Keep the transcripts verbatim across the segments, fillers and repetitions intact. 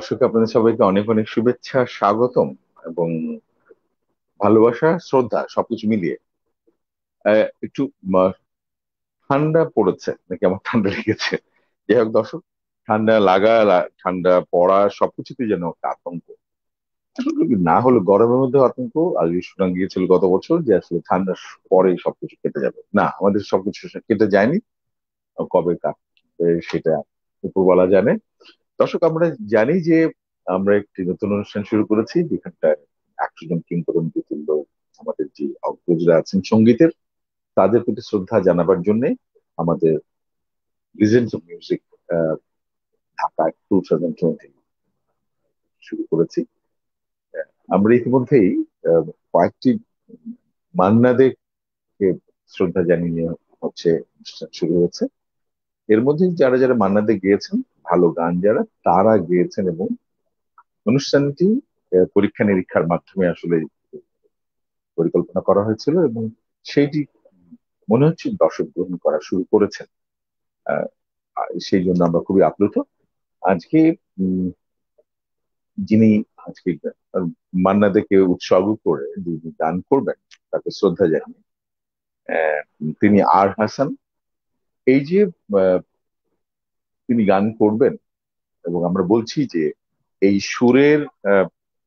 দর্শক আপনাদের সবাইকে অনেক অনেক শুভেচ্ছা, স্বাগতম এবং ভালোবাসা, শ্রদ্ধা সবকিছু মিলিয়ে। আহ, একটু আহ, ঠান্ডা পড়েছে নাকি আমার ঠান্ডা লেগেছে? যাই হোক দর্শক, ঠান্ডা লাগা লা- ঠান্ডা পড়া সবকিছুতে যেন একটা আতঙ্ক। আসলে না হলে গরমের মধ্যে আতঙ্ক। আগে শোনা গিয়েছিল গত বছর যে আসলে ঠান্ডার পরে সবকিছু কেটে যাবে, না আমাদের সবকিছু কেটে যায়নি। কবে কাটবে সেটা উপরওয়ালা জানে। দর্শক, আমরা জানি যে আমরা একটি নতুন অনুষ্ঠান শুরু করেছি, যেখানটায় একশো জন কিংবদন্তি তুল্য আমাদের যে অগ্রজরা আছেন সঙ্গীতের, তাদের প্রতি শ্রদ্ধা জানাবার জন্য আমাদের legends of music Dhaka two thousand twenty শুরু করেছি। আমরা ইতিমধ্যেই আহ, কয়েকটি মান্না দেকে শ্রদ্ধা জানিয়ে হচ্ছে অনুষ্ঠান শুরু হয়েছে। এর মধ্যে যারা যারা মান্না দে গেয়েছেন, ভালো গান যারা তারা গেয়েছেন, এবং অনুষ্ঠানটি আহ, পরীক্ষা নিরীক্ষার মাধ্যমে আসলে পরিকল্পনা করা হয়েছিল, এবং সেইটি মনে হচ্ছে দর্শক গ্রহণ করা শুরু করেছেন। আহ, আর সেই জন্য আমরা খুবই আপ্লুত। আজকে উম, যিনি আজকে আহ, মান্না দেকে উৎসর্গ করে যিনি গান করবেন, তাকে শ্রদ্ধা জানিয়ে, আহ, তিনি আর হাসান। এই যে আহ, তিনি গান করবেন, এবং আমরা বলছি যে এই সুরের আহ,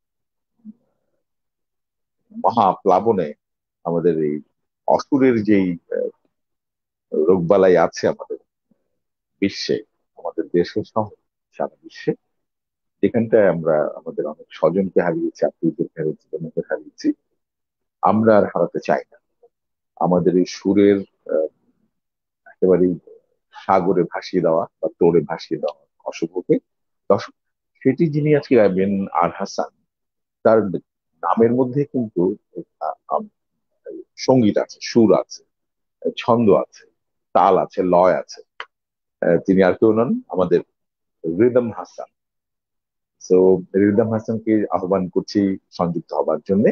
মহাপ্লাবনে আমাদের এই অসুরের যেই আহ, রোগবালাই আছে আমাদের বিশ্বে, আমাদের দেশে সহ সারা বিশ্বে, যেখানটায় আমরা আমাদের অনেক স্বজনকে হারিয়েছি, আত্মীয়দেরকে হারিয়েছি, জনকে হারিয়েছি, আমরা আর হারাতে চাই না। আমাদের এই সুরের আহ, একেবারেই সাগরে ভাসিয়ে দেওয়া বা তোড়ে ভাসিয়ে দেওয়া অশুভকে। দর্শক, সেটি যিনি আজকে গাইবেন, আর হাসান, তার নামের মধ্যে কিন্তু আহ, আম, সঙ্গীত আছে, সুর আছে, ছন্দ আছে, তাল আছে, লয় আছে। আহ, তিনি আর কেউ নন, আমাদের রিদম হাসান। তো রিদম হাসানকে আহ্বান করছি সংযুক্ত হবার জন্য।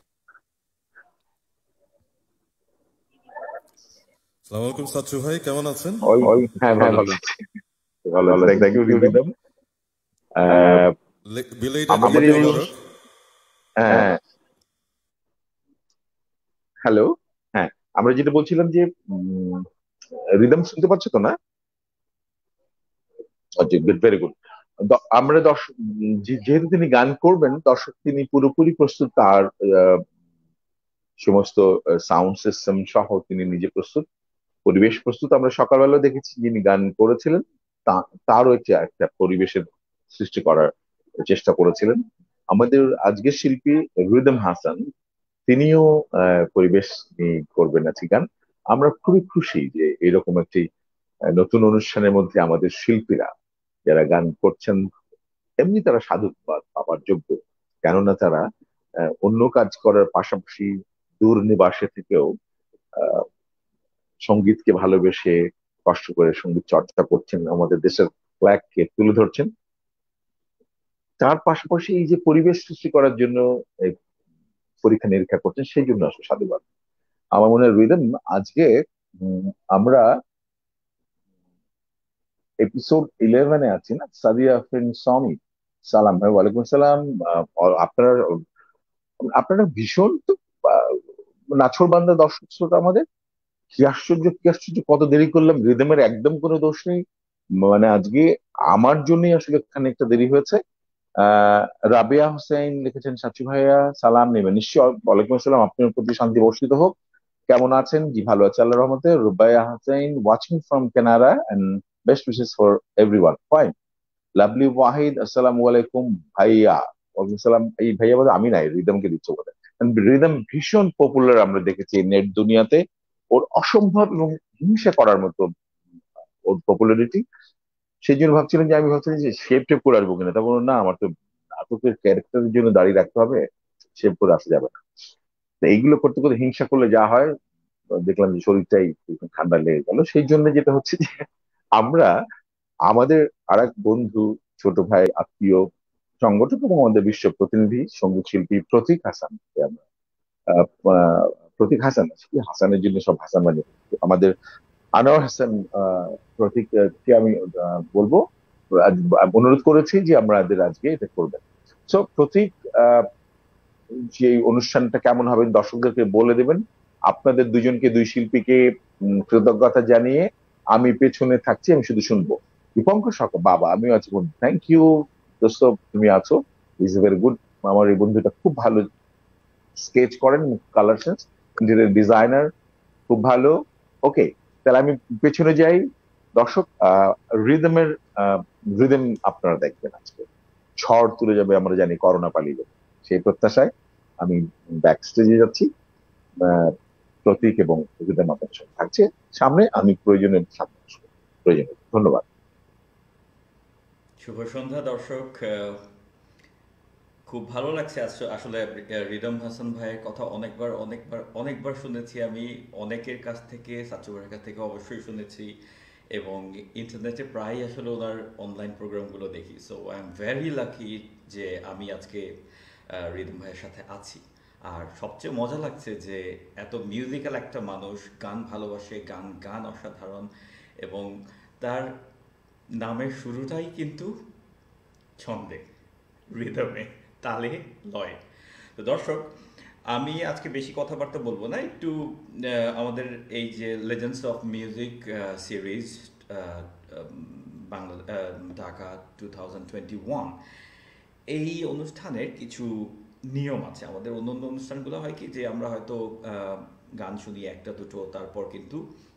সালাম আলাইকুম সাচ্চু ভাই, কেমন আছেন? ওই, হ্যাঁ ভালো আছি, ভালো আছি, thank you Rhythm. Ah, belated Eid আমাদের এই মোবারক। হ্যাঁ, হ্যালো, হ্যাঁ, আমরা যেটা বলছিলাম যে রিদম শুনতে পাচ্ছ তো না? Very good. আমরা দর্শক, উম, যে- যেহেতু তিনি গান করবেন, দর্শক তিনি পুরোপুরি প্রস্তুত, তার আহ, সমস্ত সাউন্ড সিস্টেম সহ তিনি নিজে প্রস্তুত, পরিবেশ প্রস্তুত। আমরা সকালবেলা দেখেছি যিনি গান করেছিলেন, তা- তারও একটি একটা পরিবেশের সৃষ্টি করার চেষ্টা করেছিলেন। আমাদের আজকের শিল্পী রিদম হাসান, তিনিও আহ, পরিবেশ নিয়ে করবেন আজকে গান। আমরা খুবই খুশি যে এরকম একটি আহ, নতুন অনুষ্ঠানের মধ্যে আমাদের শিল্পীরা যারা গান করছেন, এমনি তারা সাধুবাদ পাবার যোগ্য। কেননা তারা আহ, অন্য কাজ করার পাশাপাশি দূর নিবাসে থেকেও আহ, সঙ্গীতকে ভালোবেসে কষ্ট করে সঙ্গীত চর্চা করছেন, আমাদের দেশের ফ্ল্যাগকে তুলে ধরছেন। তার পাশাপাশি এই যে পরিবেশ সৃষ্টি করার জন্য এই পরীক্ষা নিরীক্ষা করছেন, সেই জন্য আসলে সাধুবাদ। আমার মনে হয় রিদম, আজকে উম, আমরা এপিসোড ইলেভেনে আছি না? সাদিয়া আফরিন সমি, সালাম ভাই। ওয়ালাইকুম সালাম। আহ, আপনার আপনারা ভীষণ তো আহ, নাছোড়বান্দা দর্শক শ্রোতা আমাদের। কি আশ্চর্য, কি আশ্চর্য, কত দেরি করলাম! রিদমের একদম কোনো দোষ নেই। মানে আজকে আমার জন্যই আসলে খানিকটা দেরি হয়েছে। আহ রাবিয়া হোসেন লিখেছেন, সাচু ভাইয়া সালাম নেবেন নিশ্চয়। ওয়ালাইকুম আসসালাম, আপনার প্রতি শান্তি বর্ষিত হোক। কেমন আছেন? জি ভালো আছে আল্লাহর রহমতে। Rubaiya Hossain watching from Canada and best wishes for everyone. Fine. Lovely Wahid, আসসালামু আলাইকুম ভাইয়া। ওয়ালাইকুম সালাম। এই ভাইয়া বলে আমি নাই, রিদমকে দিচ্ছ বলে। রিদম ভীষণ পপুলার আমরা দেখেছি নেট দুনিয়াতে। ওর অসম্ভব এবং হিংসা করার মতো ওর পপুলারিটি। সেই জন্য ভাবছিলাম যে আমি ভাবছিলাম যে শেপ টেপ করে আসবো কিনা, তারপর না, আমার তো নাটকের ক্যারেক্টারের জন্য দাঁড়িয়ে রাখতে হবে, শেপ করে আসা যাবে না। তো এইগুলো করতে করতে হিংসা করলে যা হয়, দেখলাম যে শরীরটাই একটু ঠান্ডা লেগে গেল। সেই জন্য যেটা হচ্ছে যে আমরা আমাদের আর এক বন্ধু, ছোট ভাই, আত্মীয়, সংগঠক এবং আমাদের বিশ্ব প্রতিনিধি সঙ্গীত শিল্পী প্রতীক হাসান, আমরা আহ, আহ, প্রতীক হাসান, কি হাসানের জন্য সব হাসান বানিয়ে ফেলছি। আমাদের আনোয়ার হাসান, আহ, প্রতীক আহ, কে আমি আহ, বলবো অনুরোধ করেছি যে আমাদের আজকে এটা করবেন। সো প্রতীক, যে অনুষ্ঠানটা কেমন হবে দর্শকদেরকে বলে দেবেন। আপনাদের দুজনকে, দুই শিল্পীকে কৃতজ্ঞতা জানিয়ে আমি পেছনে থাকছি, আমি শুধু শুনবো। দীপঙ্কর সরকার, বাবা আমিও আছি বন্ধু, থ্যাংক ইউ দোস্ত, তুমি আছো, ইজ ভেরি গুড। আমার এই বন্ধুটা খুব ভালো স্কেচ করেন, কালার সেন্স, ইন্টেরিয়র ডিজাইনার, খুব ভালো। ওকে, তাহলে আমি পেছনে যাই। দর্শক, রিদমের রিদম আপনারা দেখবেন আজকে, ঝড় তুলে যাবে, আমরা জানি করোনা পালিয়ে যাবে, সেই প্রত্যাশায় আমি ব্যাক স্টেজে যাচ্ছি। প্রতীক এবং রিদম আপনার সঙ্গে থাকছে, সামনে আমি প্রয়োজনে সামনে আসবো প্রয়োজনে। ধন্যবাদ। শুভ সন্ধ্যা দর্শক, খুব ভালো লাগছে আসলে। রিদম হাসান ভাইয়ের কথা অনেকবার অনেকবার অনেকবার শুনেছি আমি, অনেকের কাছ থেকে, সাচ্চু ভাইয়ের কাছ থেকে অবশ্যই শুনেছি, এবং ইন্টারনেটে প্রায় আসলে ওনার অনলাইন প্রোগ্রামগুলো দেখি। So I am very lucky যে আমি আজকে রিদম ভাইয়ের সাথে আছি। আর সবচেয়ে মজা লাগছে যে এত মিউজিক্যাল একটা মানুষ, গান ভালোবাসে, গান গান অসাধারণ, এবং তার নামের শুরুটাই কিন্তু ছন্দে, রিদমে, তালে, লয়। তো দর্শক, আমি আজকে বেশি কথাবার্তা বলবো না, একটু আমাদের এই যে legends of music series Bangla Dhaka two thousand twenty one, এই অনুষ্ঠানের কিছু নিয়ম আছে। আমাদের অন্য অন্য অনুষ্ঠানগুলো হয় কি যে আমরা হয়তো গান শুনি একটা দুটো, তারপর কিন্তু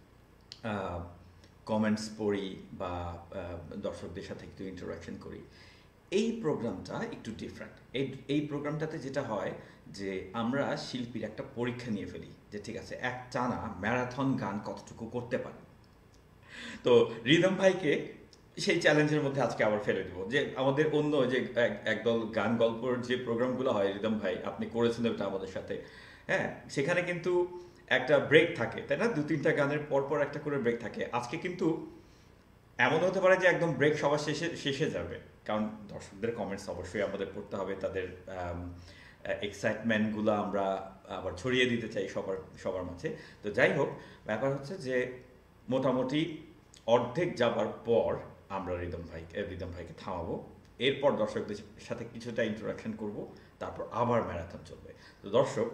কমেন্টস পড়ি বা দর্শকদের সাথে একটু ইন্টারাকশন করি। এই প্রোগ্রামটা একটু ডিফারেন্ট। এই এই প্রোগ্রামটাতে যেটা হয় যে আমরা শিল্পীর একটা পরীক্ষা নিয়ে ফেলি যে ঠিক আছে, এক টানা ম্যারাথন গান কতটুকু করতে পারে। তো রিদম ভাইকে সেই চ্যালেঞ্জের মধ্যে আজকে আবার ফেলে দেবো, যে আমাদের অন্য যে একদল গান গল্পর যে প্রোগ্রামগুলো হয়, রিদম ভাই আপনি করেছেন ওটা আমাদের সাথে, হ্যাঁ, সেখানে কিন্তু একটা ব্রেক থাকে, তাই না? দু তিনটা গানের পর পর একটা করে ব্রেক থাকে। আজকে কিন্তু এমন হতে পারে যে একদম ব্রেক সবার শেষে শেষে যাবে, কারণ দর্শকদের কমেন্টস অবশ্যই আমাদের পড়তে হবে, তাদের এক্সাইটমেন্টগুলো আমরা আবার ছড়িয়ে দিতে চাই সবার সবার মাঝে। তো যাই হোক, ব্যাপার হচ্ছে যে মোটামুটি অর্ধেক যাবার পর আমরা রিদম ভাই রিদম ভাইকে থামাবো, এরপর দর্শকদের সাথে কিছুটা ইন্টারাকশন করব, তারপর আবার ম্যারাথন চলবে। তো দর্শক,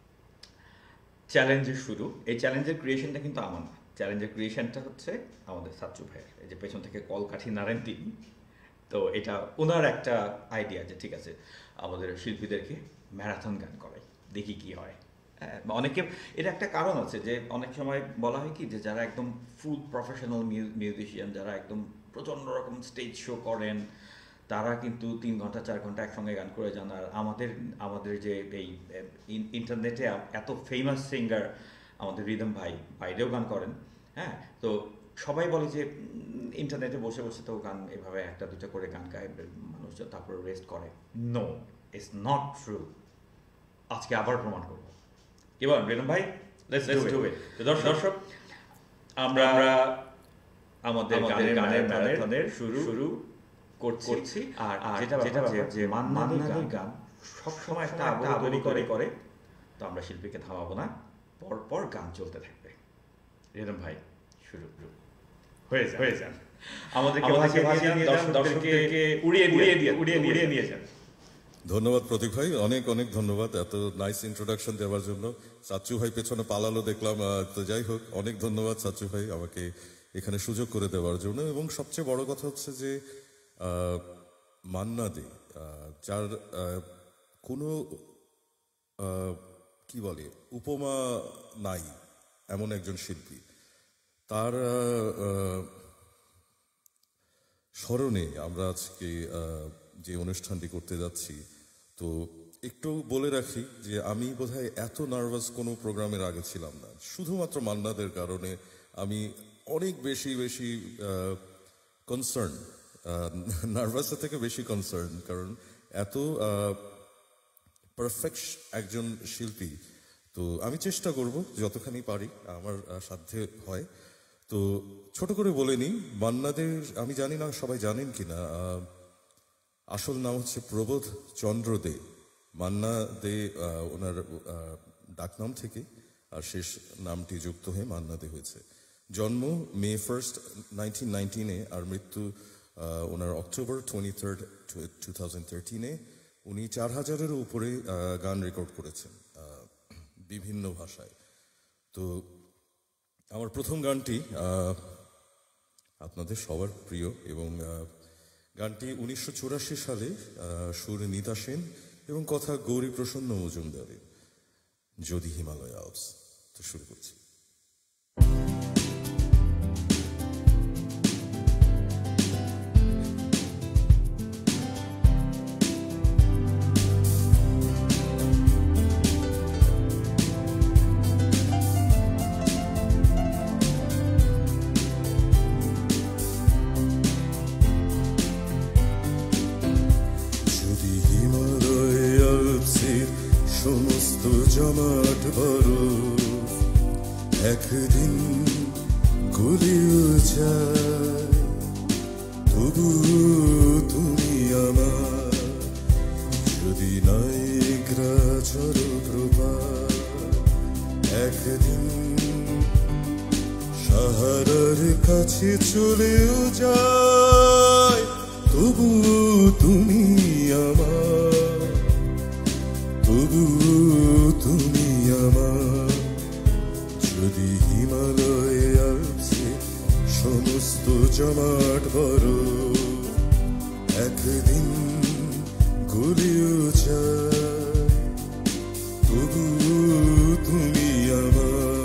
চ্যালেঞ্জের শুরু, এই চ্যালেঞ্জের ক্রিয়েশনটা কিন্তু আমার না, চ্যালেঞ্জের ক্রিয়েশনটা হচ্ছে আমাদের সাচ্চু ভাইয়ের, এই যে পেছন থেকে কলকাঠি নাড়েন তিনি। তো এটা ওনার একটা আইডিয়া যে ঠিক আছে, আমাদের শিল্পীদেরকে ম্যারাথন গান করাই, দেখি কি হয়। হ্যাঁ, অনেকে, এটা একটা কারণ আছে যে অনেক সময় বলা হয় কি যে যারা একদম ফুল প্রফেশনাল মিউজিশিয়ান, যারা একদম প্রচণ্ড রকম স্টেজ শো করেন, তারা কিন্তু তিন ঘন্টা চার ঘন্টা একসঙ্গে গান করে যান। আর আমাদের আমাদের যে এই ইন্টারনেটে এত ফেমাস সিঙ্গার আমাদের রিদম ভাই, বাইরেও গান করেন, হ্যাঁ, তো সবাই বলে যে ইন্টারনেটে বসে বসে তো গান এভাবে একটা দুটো করে গান গায় মানুষ, তারপর রেস্ট করে। No, it's not true. আজকে আবার প্রমাণ করবো। কি বলেন রিদম ভাই? Let's do it. তো দর্শক, আমরা আমাদের গানের ম্যারাথনের শুরু শুরু করছি। আর যেটা যেটা যে মান্নাদের গান সবসময় একটা আবহাওয়া তৈরি করে, তো আমরা শিল্পীকে থামাবো না, পর পর গান চলতে থাকবে। রিদম ভাই, শুরু হয়ে যান হয়ে যান আমাদেরকে ভাসিয়ে দিয়ে যান, দর্শকদেরকে উড়িয়ে উড়িয়ে দিয়ে উড়িয়ে উড়িয়ে নিয়ে যান। ধন্যবাদ প্রতীক ভাই, অনেক অনেক ধন্যবাদ এত নাইস ইন্ট্রোডাকশন দেওয়ার জন্য। সাচ্চু ভাই পেছনে পালালো দেখলাম, তো যাই হোক, অনেক ধন্যবাদ সাচ্চু ভাই আমাকে এখানে সুযোগ করে দেওয়ার জন্য। এবং সবচেয়ে বড় কথা হচ্ছে যে মান্না দে, যার কোনো কি বলে উপমা নাই, এমন একজন শিল্পী, তার স্মরণে আমরা আজকে যে অনুষ্ঠানটি করতে যাচ্ছি। তো একটু বলে রাখি যে আমি বোধহয় এত নার্ভাস কোনো প্রোগ্রামের আগে ছিলাম না, শুধুমাত্র মান্নাদের কারণে আমি অনেক বেশি বেশি কনসার্ন, নার্ভাসের থেকে বেশি কনসার্ন, কারণ এত পারফেক্ট একজন শিল্পী। তো আমি চেষ্টা করব যতখানি পারি, আমার সাধ্যে হয়। তো ছোট করে বলে নিই, মান্নাদের আমি জানি না সবাই জানেন কিনা, আসল নাম হচ্ছে প্রবোধ চন্দ্র দে। মান্না দে ওনার ডাকনাম থেকে, আর শেষ নামটি যুক্ত হয়ে মান্না দে হয়েছে। জন্ম মে ফার্স্ট নাইনটিন নাইনটিনে, আর মৃত্যু ওনার October twenty third two thousand থার্টিনে উনি চার হাজারেরও উপরে গান রেকর্ড করেছেন বিভিন্ন ভাষায়। তো আমার প্রথম গানটি আপনাদের সবার প্রিয়, এবং গানটি উনিশশো চুরাশি সালে সুর নিতা সেন এবং কথা গৌরী প্রসন্ন মজুমদারের, যদি হিমালয় আলপস। তো শুরু করছি। সমস্ত জমাট বরফ একদিন গলিয়ে যায়, তবু তুমি আমার যদি নাইগ্রা ঝড়প্রভা একদিন সাহারার কাছে চলেও যায়, তবু তুমি আমার, তবু তুমি আমার। যদি হিমালয়ে আলপসে সমস্ত জমাট বরফ একদিন গলিয়ে যায়, তবু তুমি আমার।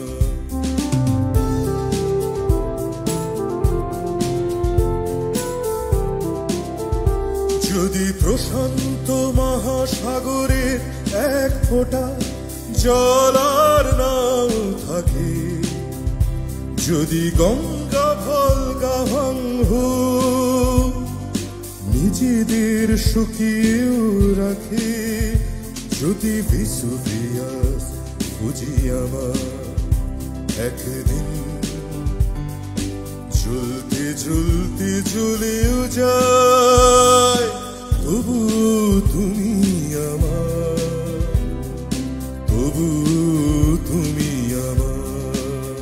যদি প্রশান্ত মহাসাগরের এক ফোঁটা জল আর নাও থাকে, যদি গঙ্গা ভলগা হংহো নিজেদের শুকিয়েও রাখে, যদি ভিসুভিয়াস বুঝি আমার একদিন ঝুলতে ঝুলতে জ্বলেও যায়, তবু তুমি আমার, তবু তুমি আমার।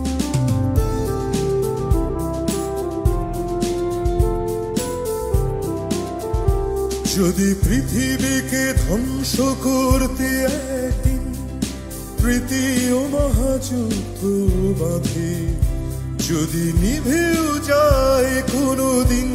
যদি পৃথিবীকে ধ্বংস করতে একদিন তৃতীয় মহাযুদ্ধ বাঁধে, যদি নিভেও যায় কোনো দিন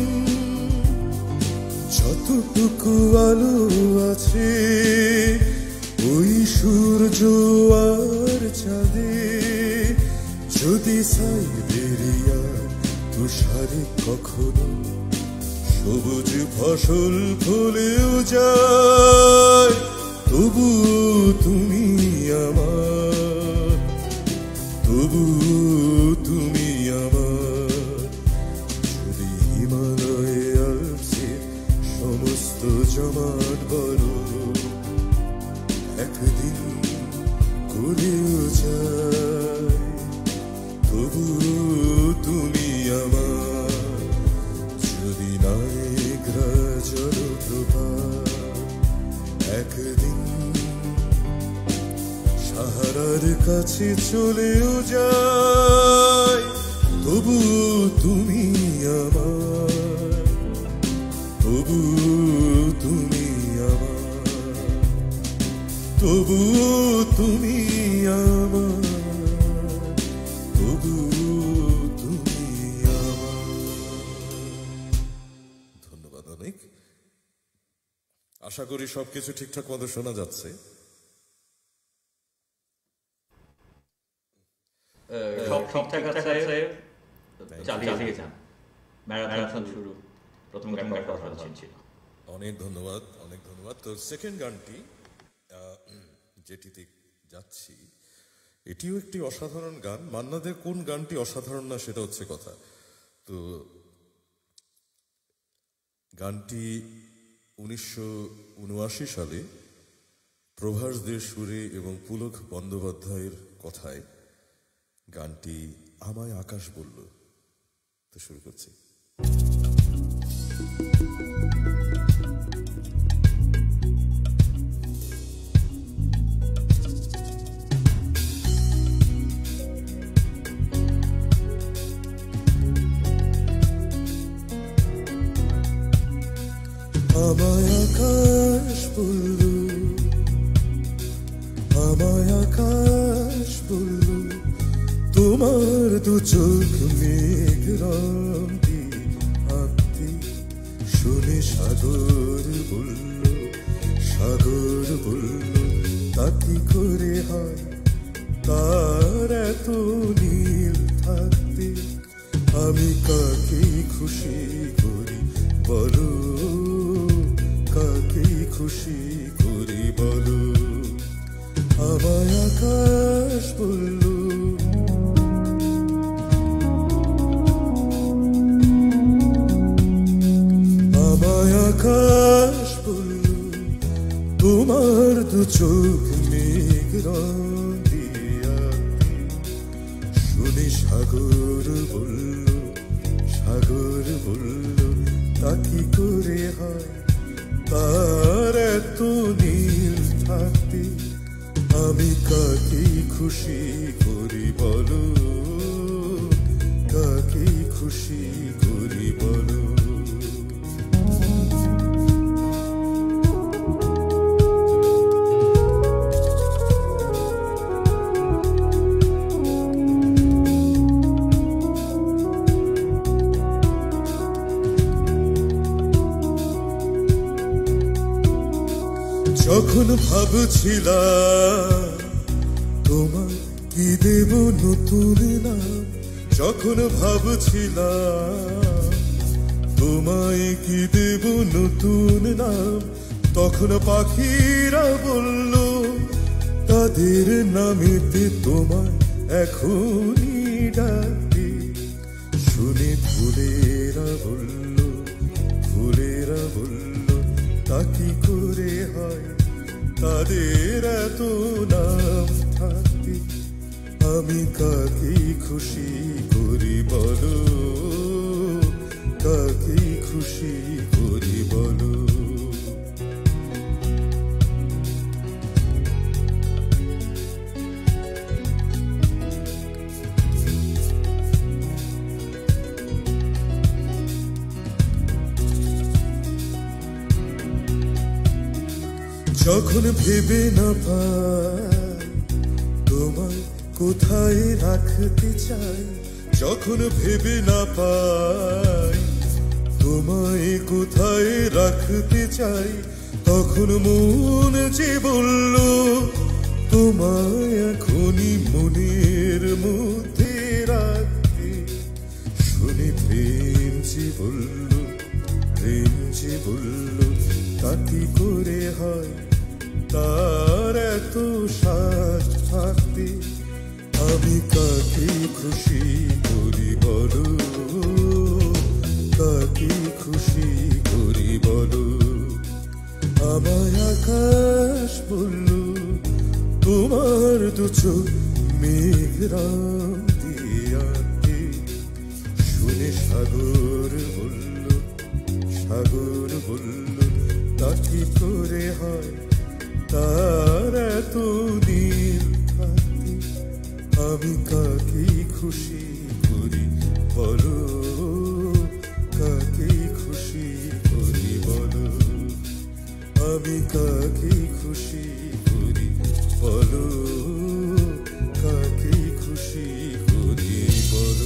যতটুকু আলো আছে ওই সূর্য আর চাঁদে, যদি সাইবেরিয়া তুষারে কখনো সবুজ ফসল ফলেও যায়, তবু তুমি আমার, তবু তুমি আমার। যদি হিমালয়ে আলপসে সমস্ত জমাট বরফ একদিন গলিয়ে যায়, তবু তুমি আমার। যদি নাইগ্রা জলপ্রভা একদিন সাহারার কাছে চলেও যায়, তবু তুমি আমার, তবু তুমি আমার, তবু তুমি আমার, তবু তুমি আমার। ধন্যবাদ অনেক। আশা করি সবকিছু ঠিকঠাক মতো শোনা যাচ্ছে। সব ঠিকঠাক আছে, চালিয়ে যান। ম্যারাথন শুরু, প্রথম গানটা অসাধারণ ছিল। অনেক ধন্যবাদ, অনেক ধন্যবাদ। তো সেকেন্ড গানটি যেটিতে যাচ্ছি, এটিও একটি অসাধারণ গান। মান্নাদের কোন গানটি অসাধারণ না সেটা হচ্ছে কথা। তো গানটি উনিশশো উনআশি সালে প্রভাস দের সুরে এবং পুলক বন্দ্যোপাধ্যায়ের কথায় গানটি আমায় আকাশ বলল। তো শুরু করছি। আমায় আকাশ বলল, আমায় আকাশ বলল, তোমার দু চোখ মেঘ রঙে আঁকতে। শুনে সাগর বলল, সাগর বলল, তা কি করে হয় তার এত নীল থাকতে। আমি কাকে খুশি করি বলো, কাকে খুশি করি বলো। আমায় আকাশ বলল, আমায় আকাশ বলল, তোমার দু চোখ মেঘ রঙে আঁকতে। শুনে সাগর বলল, সাগর বলল, তা কি করে হয় তার এত নীল থাকতে। আমি কাকে খুশি করি বলো, কাকে খুশি করি বলো। যখন ভাবছিলাম তোমায় কি দেব নতুন নাম, যখন ভাবছিলাম তোমায় কি দেব নতুন নাম, তখন পাখিরা বলল তাদের নামেতে তোমায় এখনই ডাকে। শুনে ফুলেরা বলল, ফুলেরা বলল, তা কি করে হয় তাদের এত নাম থাকতে। আমি কাকে খুশি করি বলো, কাকে খুশি করি বলো। যখন ভেবে না পাই তোমায় কোথায় রাখতে চাই, যখন ভেবে না পাই তোমায় কোথায় রাখতে চাই, তখন মন যে বলল তোমায় এখনই মনের মধ্যে রাখতে। শুনে প্রেম যে বলল, প্রেম যে বলল, তা কি করে হয় তার এত সাজ থাকতে। আমি কাকে খুশি করি বলো, কাকে খুশি করি বলো। আমায় আকাশ বলল, তোমার দু চোখ মেঘ রঙ দিয়ে আঁকতে। শুনে সাগর বলল, সাগর বলল, তা কি করে হয় তার এত নীল থাকতে। আমি কাকে খুশি করি বলো, কাকে খুশি করি বলো। আমি কাকে খুশি করি বলো, কাকে খুশি করি বলো।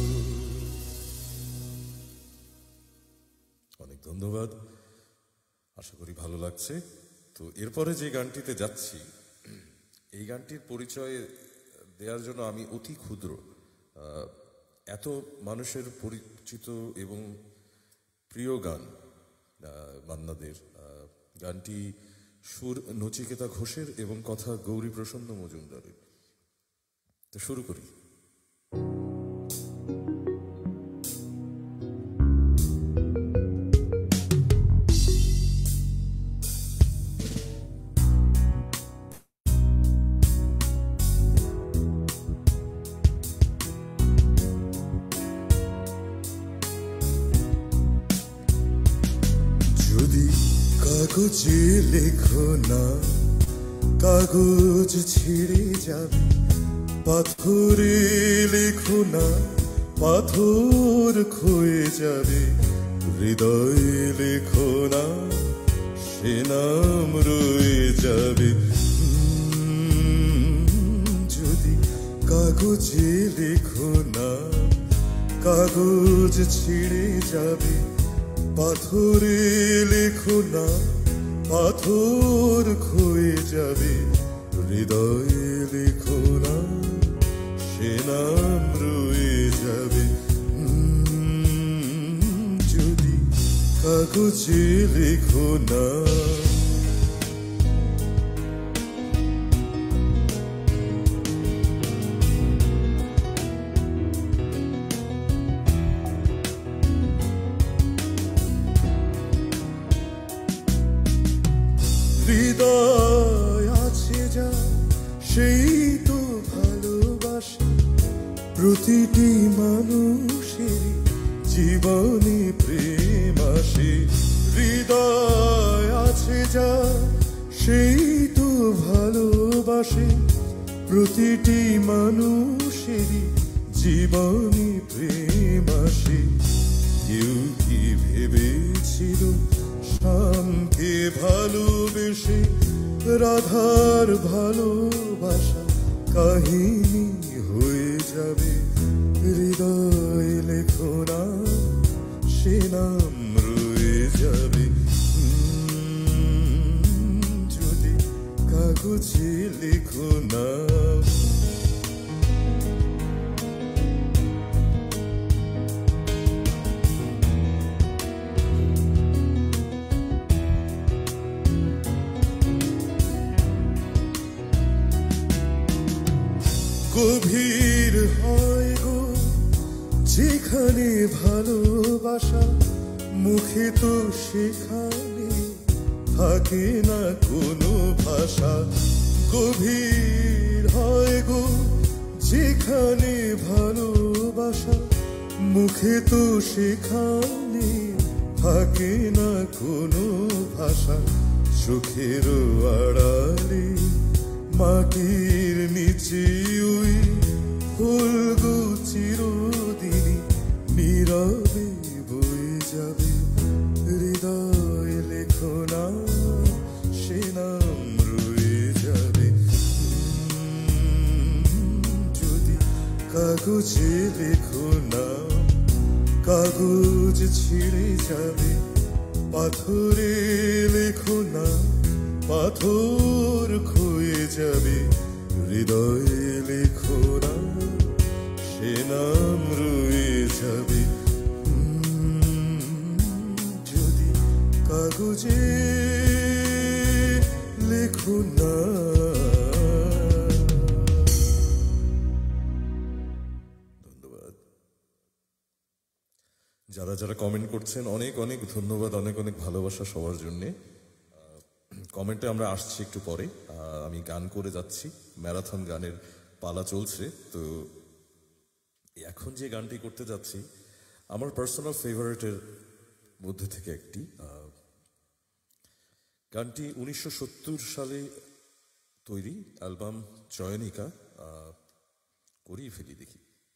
অনেক ধন্যবাদ, আশা করি ভালো লাগছে। তো এরপরে যে গানটিতে যাচ্ছি, এই গানটির পরিচয় দেওয়ার জন্য আমি অতি ক্ষুদ্র। এত মানুষের পরিচিত এবং প্রিয় গান মান্নাদের। গানটি সুর নচিকেতা ঘোষের এবং কথা গৌরী প্রসন্ন মজুমদারের। তো শুরু করি। কাগজে লেখো না, কাগজ ছিঁড়ে যাবে। পাথরে লেখো না, পাথর ক্ষয়ে যাবে। হৃদয়ে লেখো না, সে নাম রয়ে যাবে। যদি কাগজে লেখো না, কাগজ ছিঁড়ে যাবে। পাথরে লেখো না, পাথর ক্ষয়ে যাবে। হৃদয়ে লেখো না, সে নাম রয়ে যাবে। যদি কাগজে লেখো না, হৃদয় আছে যা সেই তো ভালোবাসে। প্রতিটি মানুষের জীবনে প্রেম আসে। হৃদয় আছে যা সেই তো ভালোবাসে। প্রতিটি মানুষের জীবনে প্রেম আসে। কেউ কি ভেবেছিল শ্যামকে ভালোবেসে রাধার ভালোবাসা কাহিনী হয়ে যাবে। হৃদয় লেখো না, সে নাম রয়ে যাবে। যদি কাগজে লেখো না, গভীর হয় গো যেখানে ভালোবাসা। মুখে তো সেখানে থাকে না কোনো ভাষা। গভীর হয় গো যেখানে ভালোবাসা। মুখে তো সেখানে থাকে না কোনো ভাষা। চোখের আড়ালে মাটির নিচে ওই ফুল গো চিরদিনই নীরবে বয়ে যাবে। হৃদয় লেখো না, সে নাম রয়ে যাবে। যদি কাগজে লেখো না, কাগজ ছিঁড়ে যাবে। পাথরে লেখো না, পাথর ক্ষয়ে যাবে। হৃদয়ে লেখো না, সে নাম রয়ে যাবে। যদি কাগজে লেখো না। ধন্যবাদ। যারা যারা কমেন্ট করছেন অনেক অনেক ধন্যবাদ, অনেক অনেক ভালোবাসা সবার জন্যে। কমেন্টে আমরা আসছি একটু পরে। আমি গান করে যাচ্ছি, ম্যারাথন গানের পালা চলছে। তো এখন যে গানটি করতে যাচ্ছি আমার পার্সোনাল ফেভারিটের মধ্যে থেকে একটি। গানটি উনিশশো সত্তর সালে তৈরি, অ্যালবাম চয়নিকা। করিয়ে ফেলি দেখি।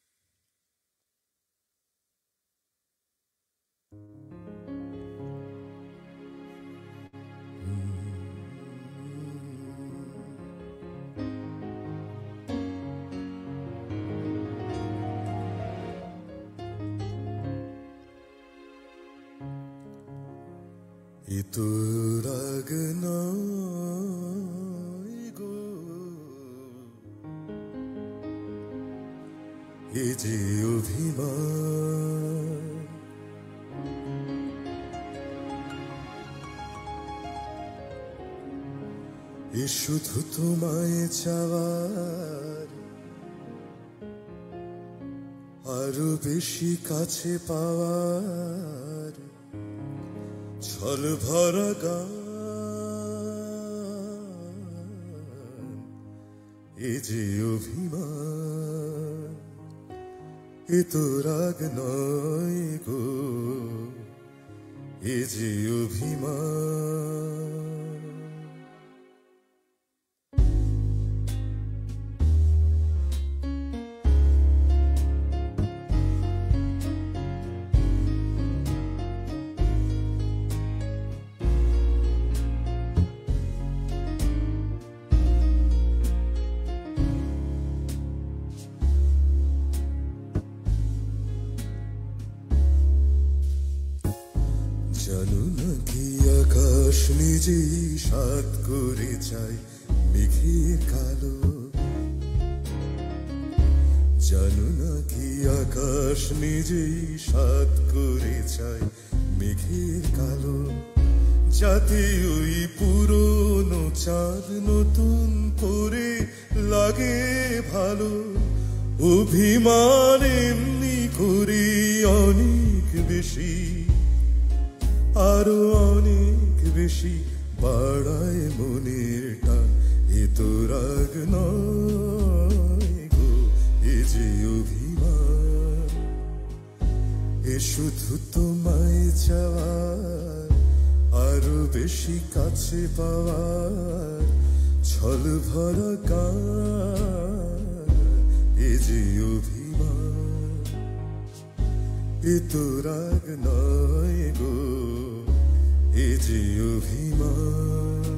এ তো রাগ নয় গো, এ যে অভিমান। এ শুধু তোমায় চাওয়ার, আরো বেশি কাছে পাওয়ার ছল ভরা গান। এ যে অভিমান, এ তো রাগ নয় গো, এ যে অভিমান। নিজেই সাত করে চাই মেঘের কালো। জানো না কি আকাশ নিজেই সাত করে চাই মেঘের কালো, যাতে ওই পুরনো চাঁদ নতুন করে লাগে ভালো। অভিমান এমনি করি অনেক বেশি, আরো অনেক বেশি বাড়ায় মনের টান। এ তো রাগ নয় গো, এ যে অভিমান। এ শুধু তোমায় চাওয়ার, আরো বেশি কাছে পাওয়ার ছল ভরা গান। এ যে অভিমান, এ তো রাগ নয় গো, এ যে অভিমান।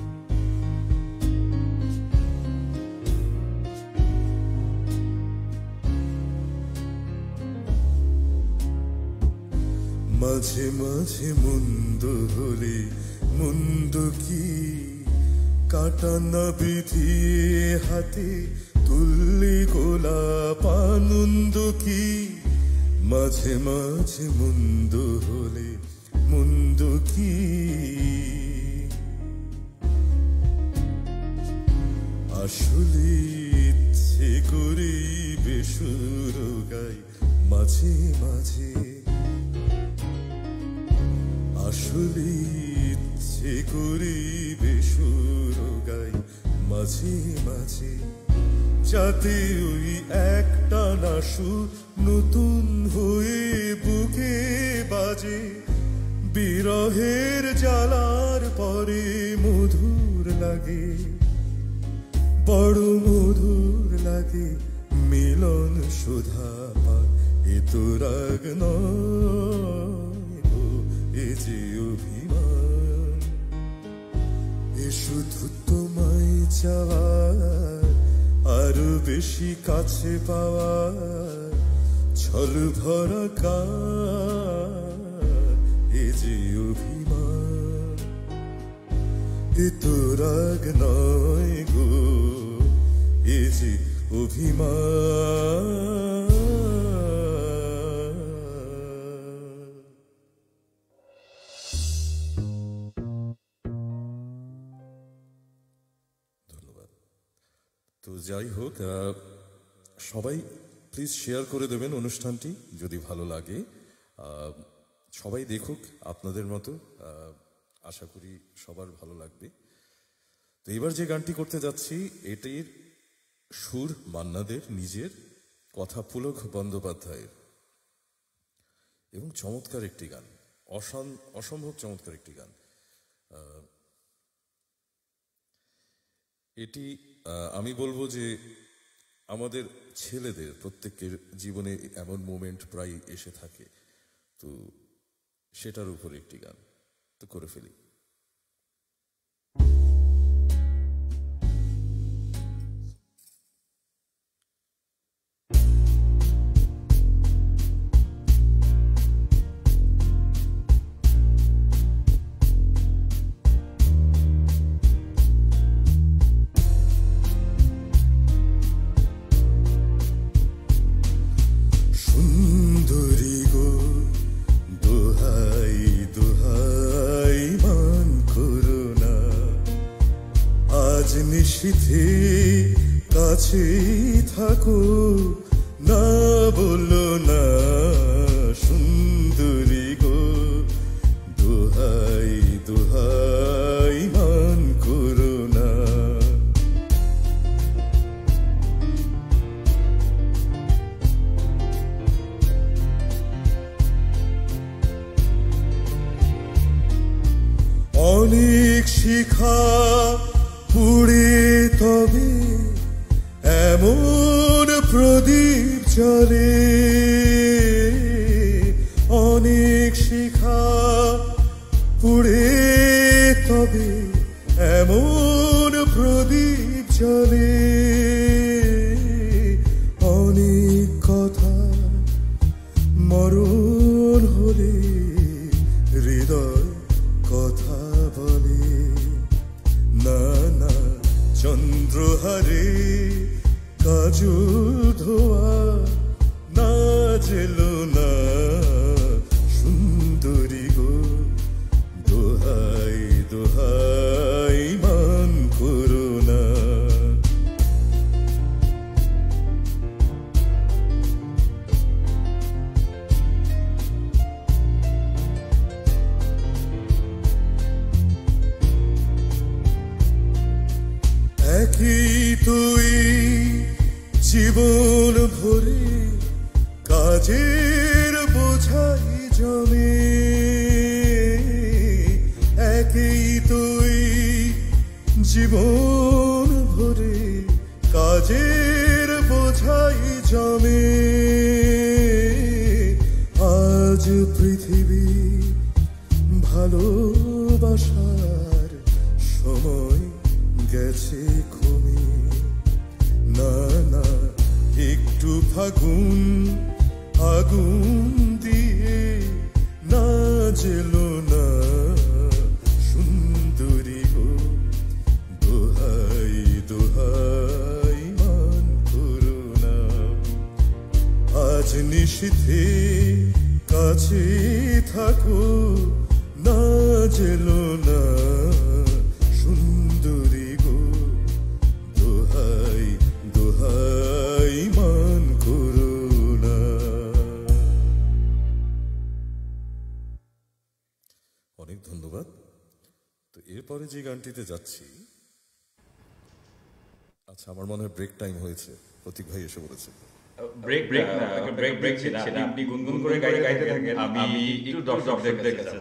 মাঝে মাঝে মন্দ হলে মন্দ কি কাটা না বিধিয়ে হাতে তুললে গোলাপ আনন্দ কি। মাঝে মাঝে মন্দ হলে মন্দ কি আসলে ইচ্ছে করে বেসুর গাই মাঝে মাঝে। আসলে ইচ্ছে করে বেসুর গাই মাঝে মাঝে, যাতে ওই একটা না সুর নতুন হয়ে বুকে বাজে। বিরহের জ্বালার পরে মধুর লাগে, বড় মধুর লাগে মিলন সুধা পান। এ তো রাগ নয় গো, এ যে অভিমান। এ শুধু তোমায় চাওয়ার, আরো বেশি কাছে পাওয়ার ছল ভরা গান। এ যে অভিমান, এ তো রাগ নয় গো, এ যে অভিমান। তো যাই হোক, আহ, সবাই প্লিজ শেয়ার করে দেবেন অনুষ্ঠানটি যদি ভালো লাগে। আহ, সবাই দেখুক আপনাদের মতো, আহ, আশা করি সবার ভালো লাগবে। তো এবার যে গানটি করতে যাচ্ছি এটির সুর মান্নাদের নিজের, কথা পুলক বন্দ্যোপাধ্যায়ের, এবং চমৎকার একটি গান, অসম- অসম্ভব চমৎকার একটি গান। আহ, এটি আহ, আমি বলবো যে আমাদের ছেলেদের প্রত্যেকের জীবনে এমন মোমেন্ট প্রায় এসে থাকে, তো সেটার উপর একটি গান, তো করে ফেলি। সুন্দরী গো দোহাই দোহাই মান করো না, আজ নিশীথে কাছেই থাকো, না বলো না। সুন্দরী গো দোহাই দোহাই মান করো না। অনেক শিখা পুড়ে তবে এমন প্রদীপ জ্বলে, অনেক শিখা পুড়ে তবে এমন প্রদীপ জ্বলে। অনেক কথা মরণ হলে হৃদয় কথা বলে। কাজল ধোয়া না জেলো না সুন্দরী গো দোহাই দোহাই মান করো না একই তুই জীবন ভরে কাজের বোঝাই জমে একই তুই জীবন ভরে কাজের বোঝাই জমে আজ পৃথিবী ভালোবাসার সময় গেছে কমে না না একটু ফাগুন আগুন দিয়ে না জেলো না সুন্দরী গো দোহাই দোহাই মান করো না আজ নিশীথে কাছে থাকো না জেলো না সুন্দরী গো দোহাই দোহাই মান করো না অনেক ধন্যবাদ। তো এরপরে যে গানটিতে যাচ্ছি, আচ্ছা আমার মনে হয় ব্রেক টাইম হয়েছে, প্রতীক ভাই এসে বলেছে। ব্রেক ব্রেক না ব্রেক ব্রেক দিচ্ছি না, আপনি গুনগুন করে গাইতে গাইতে থাকেন, আমি একটু ডট ডট ব্রেক যাব।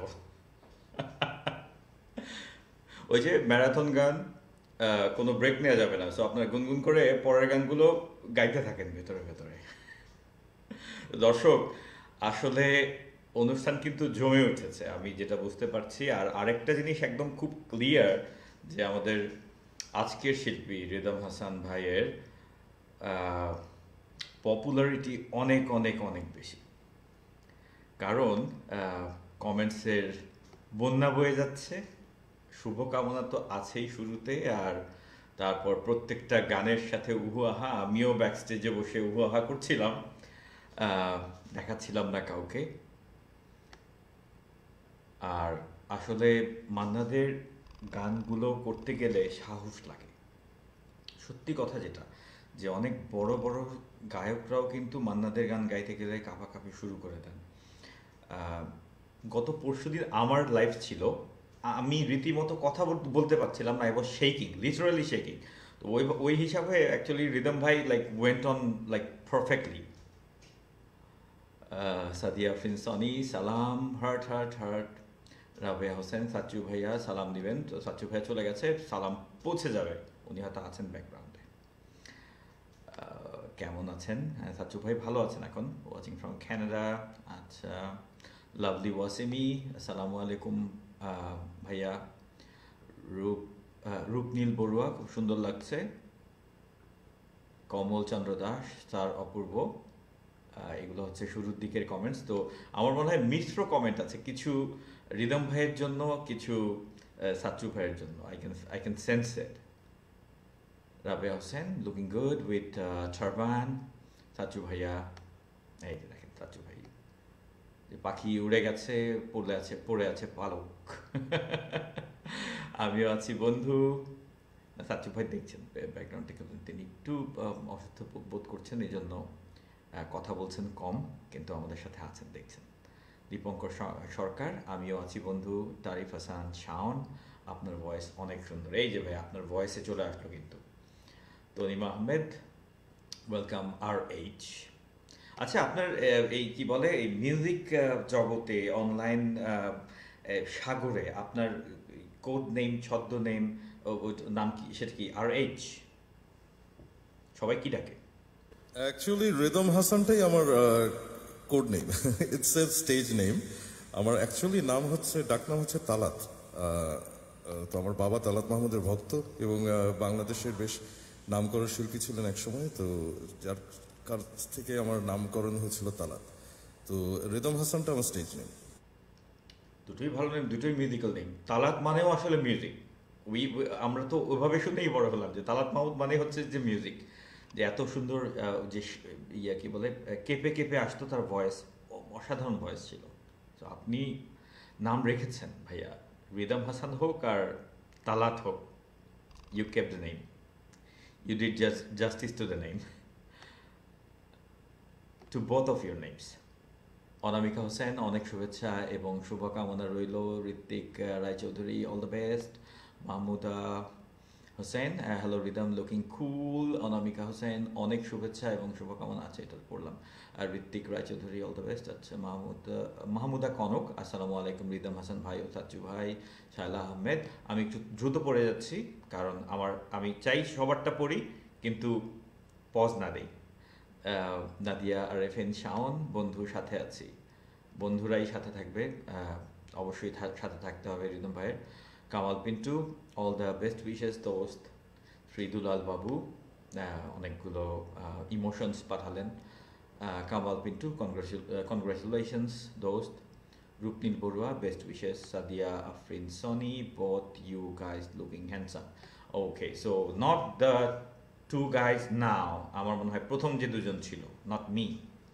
ওই যে ম্যারাথন গান, কোনো ব্রেক নেওয়া যাবে না, সো আপনারা গুনগুন করে পরের গানগুলো গাইতে থাকেন ভেতরে ভেতরে। দর্শক, আসলে অনুষ্ঠান কিন্তু জমে উঠেছে, আমি যেটা বুঝতে পারছি। আর আরেকটা জিনিস একদম খুব ক্লিয়ার যে আমাদের আজকের শিল্পী রিদম হাসান ভাইয়ের পপুলারিটি অনেক অনেক অনেক বেশি, কারণ কমেন্টসের বন্যা বয়ে যাচ্ছে। শুভকামনা তো আছেই শুরুতে, আর তারপর প্রত্যেকটা গানের সাথে উহু আহা। আমিও ব্যাকস্টেজে বসে উহু আহা করছিলাম, দেখাচ্ছিলাম না কাউকে। আর আসলে মান্নাদের গানগুলো করতে গেলে সাহস লাগে, সত্যি কথা যেটা, যে অনেক বড় বড় গায়করাও কিন্তু মান্নাদের গান গাইতে গেলে কাঁপাকাঁপি শুরু করে দেন। গত পরশুদিন আমার লাইভ ছিল, আমি রীতিমতো কথা বলতে পারছিলাম না, I was shaking, literally shaking. তো ওই ওই হিসাবে অ্যাকচুয়ালি রিদম ভাই like went on like perfectly. Sadia Afrin Sony সালাম, heart heart heart. Rabeya Hossain Sachchu ভাইয়া সালাম দিবেন, তো সাচ্চু ভাইয়া চলে গেছে, সালাম পৌঁছে যাবে, উনি হয়তো আছেন ব্যাকগ্রাউন্ডে। কেমন আছেন? হ্যাঁ সাচ্চু ভাই ভালো আছেন এখন, ওয়াচিং ফ্রম ক্যানাডা। আচ্ছা, লাভলি ওয়াসিমি আসসালামু আলাইকুম ভাইয়া। রূপ রূপনীল বড়ুয়া খুব সুন্দর লাগছে। কমল চন্দ্র দাস, স্যার অপূর্ব। এগুলো হচ্ছে শুরুর দিকের কমেন্টস। তো আমার মনে হয় মিশ্র কমেন্ট আছে, কিছু রিদম ভাইয়ের জন্য, কিছু সাচ্চু ভাইয়ের জন্য। I can I can sense it. Rabeya Hossain looking good with turban. Sachchu ভাইয়া, এই যে দেখেন সাচ্চু ভাই, যে পাখি উড়ে গেছে, পড়ে আছে পড়ে আছে পালক। আমিও আছি বন্ধু। সাচ্চু ভাই দেখছেন ব্যাকগ্রাউন্ড থেকে তিনি একটু অসুস্থ বোধ করছেন, এই জন্য কথা বলছেন কম, কিন্তু আমাদের সাথে আছেন দেখছেন। দীপঙ্কর সরকার, আমিও আছি বন্ধু। তারিফ হাসান শাওন, আপনার ভয়েস অনেক সুন্দর। এই যে ভাই আপনার ভয়েসে চলে আসলো কিন্তু। Tanima Ahmed, welcome R H. আচ্ছা, আপনার এই কি বলে এই মিউজিক জগতে, অনলাইন সাগরে আপনার কোড নেম, ছদ্ম নেম, নাম কি, সেটা কি আর এইচ? সবাই কি ডাকে? অ্যাকচুয়ালি রিদম হাসানটাই আমার code name, it's a stage name. আমার অ্যাকচুয়ালি নাম হচ্ছে, ডাকনাম হচ্ছে তালাত। তো আমার বাবা তালাত মাহমুদের ভক্ত এবং বাংলাদেশের বেশ নামকরা শিল্পী ছিলেন এক সময়, তো যার কাছ থেকে আমার নামকরণ হয়েছিল তালাত। তো রিদম হাসানটা আমার স্টেজ নেম। দুটোই ভালো নেম, দুটোই মিউজিক্যাল নেম। তালাত মানেও আসলে মিউজিক, ওই আমরা তো ওইভাবে শুনেই বড় হলাম যে তালাত মাহমুদ মানে হচ্ছে যে মিউজিক। যে এত সুন্দর আহ, যে স- ইয়া কি বলে আহ, কেঁপে কেঁপে আসতো তার ভয়েস, অসাধারণ ভয়েস ছিল। তো আপনি নাম রেখেছেন ভাইয়া, রিদম হাসান হোক আর তালাত হোক, you kept the name, you did just justice to the name, to both of your names. Anamika Hossain, অনেক শুভেচ্ছা এবং শুভকামনা রইল। Ritwik ah, Roychowdhury, all the best. Mahmuda Hossain, hello Rhythm, looking cool. Anamika Hossain, অনেক শুভেচ্ছা এবং শুভকামনা আছে, এটা পড়লাম। আর Ritwik Roychowdhury, all the best. আচ্ছা, মাহমুদ মাহমুদা কনক, আসসালামু আলাইকুম রিদম হাসান ভাই ও সাচ্চু ভাই। শায়লা আহমেদ, আমি একটু দ্রুত পড়ে যাচ্ছি কারণ আমার আমি চাই সবারটা পড়ি কিন্তু পজ না দেই। আহ, নাদিয়া আরেফিন শাওন, বন্ধু সাথে আছি। বন্ধুরাই সাথে থাকবে, আহ, অবশ্যই থা- সাথে থাকতে হবে রিদম ভাইয়ের। Kamal Pintu, all the best wishes দোস্ত। ফ্রিদুলাল বাবু, আহ, অনেকগুলো ইমোশনস পাঠালেন। আহ, কামাল পিন্টু, কনগ্রাচুলেশনস দোস্ত। Rupnil Barua, best wishes. Sadia Afrin Sony, both you guys looking handsome. Okay, so not the two guys now, আমার মনে হয় প্রথম যে দুজন ছিল, নট মি।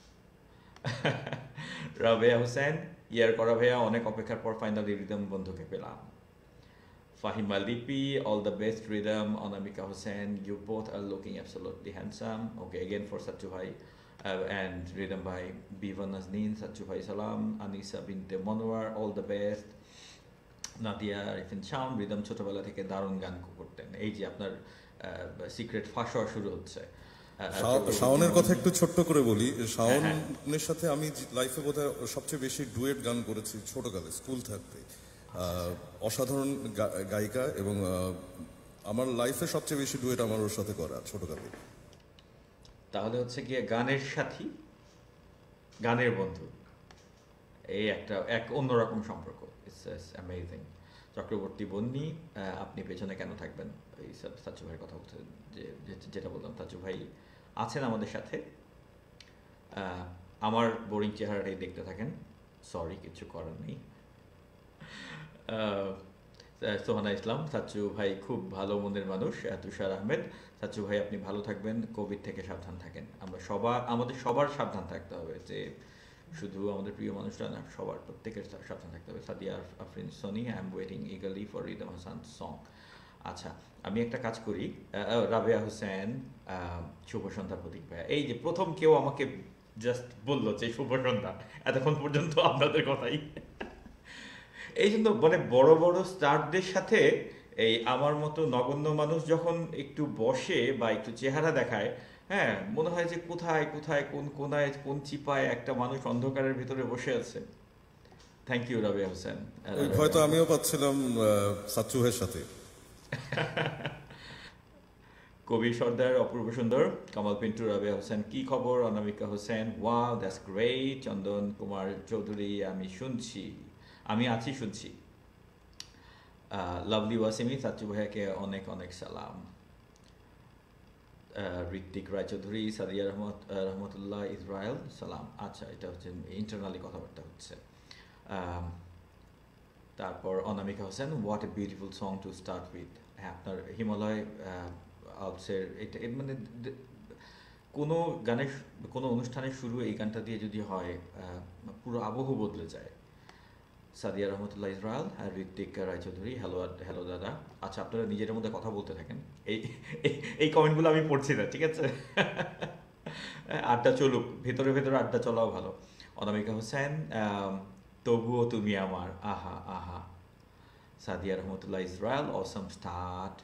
রাবেয়া হোসেন, ইয়ার করা ভাইয়া, অনেক অপেক্ষার পর ফাইনালি রিদম বন্ধুকে পেলাম। Fahima Lipi, all the best rhythm. Anamika Hussain, you both are looking absolutely handsome. Okay, again for Satchu Bhai. Uh, and rhythm by Biva Nazneen, Satchu Bhai Salam. Anisa Binte Monwar, all the best. Nadia Rifin Shaon, Rhythm ছোটবেলা থেকে দারুণ গান করতেন। এই যে আপনার secret ফাঁস হওয়া শুরু হচ্ছে। আহ, শাও- চক্রবর্তী শাওনের কথা মন্ডল- একটু ছোট্ট করে বলি। হ্যাঁ, হ্যাঁ। শাওনের সাথে আমি লাইফে বোধহয় সবচেয়ে বেশি ডুয়েট গান করেছি ছোটকালে, স্কুল থাকতে। আহ, অসাধারণ গা- গায়িকা, এবং আহ, আমার লাইফে সবচেয়ে বেশি ডুয়েট আমার ওর সাথে করা ছোটকালে। তাহলে হচ্ছে গিয়ে গানের সাথী, গানের বন্ধু, এই একটা এক অন্যরকম সম্পর্ক। It's amazing. Chakraborty Bonny, ah, আপনি পেছনে কেন থাকবেন? এই সা- সাচ্চু ভাইয়ের কথা বলতে, যে যে- যেটা বললাম, সাচ্চু ভাই আছেন আমাদের সাথে। আহ, আমার বোরিং চেহারাটাই দেখতে থাকেন, সরি, কিছু করার নেই। আহ, সোহানা ইসলাম, সাচ্চু ভাই খুব ভালো মনের মানুষ। আহ, তুষার আহমেদ, সাচ্চু ভাই আপনি ভালো থাকবেন, কোভিড থেকে সাবধান থাকেন। আমরা সবার, আমাদের সবার সাবধান থাকতে হবে, যে শুধু আমাদের প্রিয় মানুষরা না, সবার, প্রত্যেকের সা- সাবধান থাকতে হবে। Sadia Afrin Sony, I am waiting eagerly for Rhythm Hasan song. আচ্ছা, আমি একটা কাজ করি। আহ, আহ, রাবেয়া হোসেন, আহ, শুভ সন্ধ্যা প্রতীক ভাইয়া, এই যে প্রথম কেউ আমাকে জাস্ট বললো যে শুভ সন্ধ্যা, এতক্ষণ পর্যন্ত আপনাদের কথাই। এই জন্য মানে বড় বড় স্টারদের সাথে এই আমার মতো নগণ্য মানুষ যখন একটু বসে বা একটু চেহারা দেখায়, হ্যাঁ, মনে হয় যে কোথায় কোথায় কোন কোনায় কোন চিপায় একটা মানুষ অন্ধকারের ভিতরে বসে আছে। Thank you Rabeya Hossain. আহ, ওই ভয় তো আমিও পাচ্ছিলাম আহ, সাচ্চু ভাইয়ের সাথে। কবি সর্দার, অপূর্ব সুন্দর, কামাল পিন্টু, রাবেয়া হোসেন কি খবর? Anamika Hossain, wow that's great. Chandan Kumar Chowdhury, আমি শুনছি, আমি আছি, শুনছি। লাভলি ওয়াসিমি, সাচ্চু ভাইয়াকে অনেক অনেক সালাম। আহ, ঋত্বিক রায়চৌধুরী, সাদিয়া রহমত আহ, রহমতুল্লাহ ইসরায়েল, সালাম। আচ্ছা, এটা হচ্ছে ইন্টারনালি কথাবার্তা হচ্ছে। আম, তারপর Anamika Hossain, what a beautiful song to start with. হ্যাঁ, আপনার হিমালয় আউটসের এটা এর মানে দ- কোনো গানের শু- কোনো অনুষ্ঠানের শুরু এই গানটা দিয়ে যদি হয়, আহ, পুরো আবহ বদলে যায়। সাদিয়া রহমতুল্লাহ ইসরায়েল আর ঋত্বিক রায়চৌধুরী, হ্যালো হ্যালো দাদা। আচ্ছা, আপনারা নিজের মধ্যে কথা বলতে থাকেন, এই এই- এই কমেন্টগুলো আমি পড়ছি না, ঠিক আছে? আড্ডা চলুক, ভেতরে ভেতরে আড্ডা চলাও ভালো। অনামিকা হোসেন, আম, তবুও তুমি আমার, আহা আহা। Sadia Rahmatullah Israel, awesome start.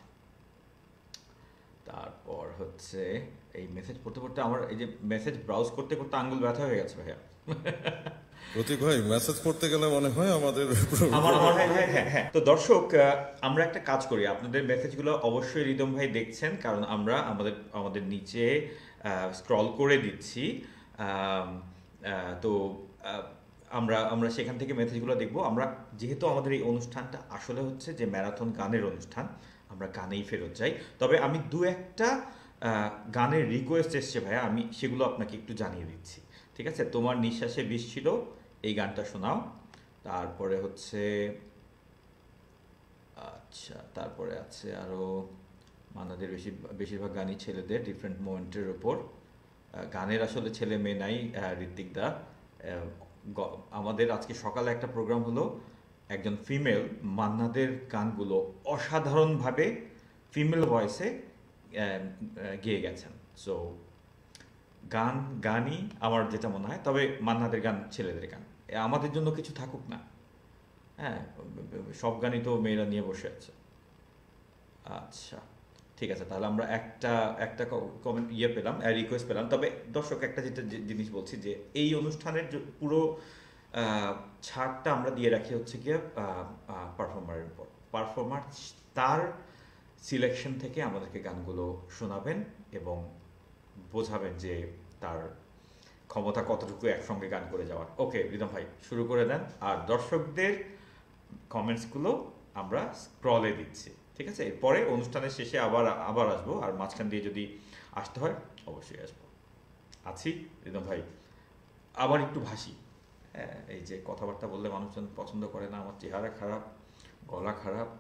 তারপর হচ্ছে এই মেসেজ পড়তে পড়তে আমার এই যে মেসেজ ব্রাউজ করতে করতে আঙ্গুল ব্যথা হয়ে গেছে ভাইয়া। প্রতীক ভাই, মেসেজ পড়তে গেলে মনে হয় আমাদের আমার আমার হ্যাঁ হ্যাঁ হ্যাঁ হ্যাঁ তো দর্শক, আহ, আমরা একটা কাজ করি, আপনাদের মেসেজগুলো অবশ্যই রিদম ভাই দেখছেন, কারণ আমরা আমাদের আমাদের নিচে স্ক্রল করে দিচ্ছি। আম, আহ, তো আহ, আমরা আমরা সেখান থেকে মেসেজগুলো দেখবো। আমরা যেহেতু আমাদের এই অনুষ্ঠানটা আসলে হচ্ছে যে ম্যারাথন গানের অনুষ্ঠান, আমরা গানেই ফেরত যাই। তবে আমি দু একটা আহ, গানের রিকোয়েস্ট এসছে ভাইয়া, আমি সেগুলো আপনাকে একটু জানিয়ে দিচ্ছি, ঠিক আছে? তোমার নিঃশ্বাসে বিষ ছিল, এই গানটা শোনাও। তারপরে হচ্ছে, আচ্ছা, তারপরে আছে আরো মান্নাদের বেশি বেশিরভাগ গানই ছেলেদের ডিফারেন্ট মোমেন্টের ওপর। গানের আসলে ছেলে মেয়ে নাই ঋত্বিক দা। আমাদের আজকে সকালে একটা প্রোগ্রাম হলো, একজন ফিমেল মান্নাদের গানগুলো অসাধারণভাবে ফিমেল ভয়েসে গেয়ে গেছেন। সো গান গানই আমার যেটা মনে হয়, তবে মান্নাদের গান ছেলেদের গান, আমাদের জন্য কিছু থাকুক না। হ্যাঁ, সব গানই তো মেয়েরা নিয়ে বসে আছে। আচ্ছা ঠিক আছে, তাহলে আমরা একটা একটা কমেন্ট ইয়ে পেলাম, রিকোয়েস্ট পেলাম। তবে দর্শক একটা যেটা জিনিস বলছি, যে এই অনুষ্ঠানের পুরো ছাড়টা আমরা দিয়ে রাখি হচ্ছে গিয়ে পারফর্মারের উপর। পারফর্মার তার সিলেকশন থেকে আমাদেরকে গানগুলো শোনাবেন এবং বোঝাবেন যে তার ক্ষমতা কতটুকু একসঙ্গে গান করে যাওয়ার। ওকে রিদম ভাই শুরু করে দেন, আর দর্শকদের কমেন্টসগুলো আমরা স্ক্রলে দিচ্ছি, ঠিক আছে? এরপরে অনুষ্ঠানের শেষে আবার আবার আসবো, আর মাঝখান দিয়ে যদি আসতে হয় অবশ্যই আসবো। আছি রিদম ভাই, আবার একটু ভাসি। হ্যাঁ, এই যে কথাবার্তা বললে মানুষজন পছন্দ করে না, আমার চেহারা খারাপ, গলা খারাপ।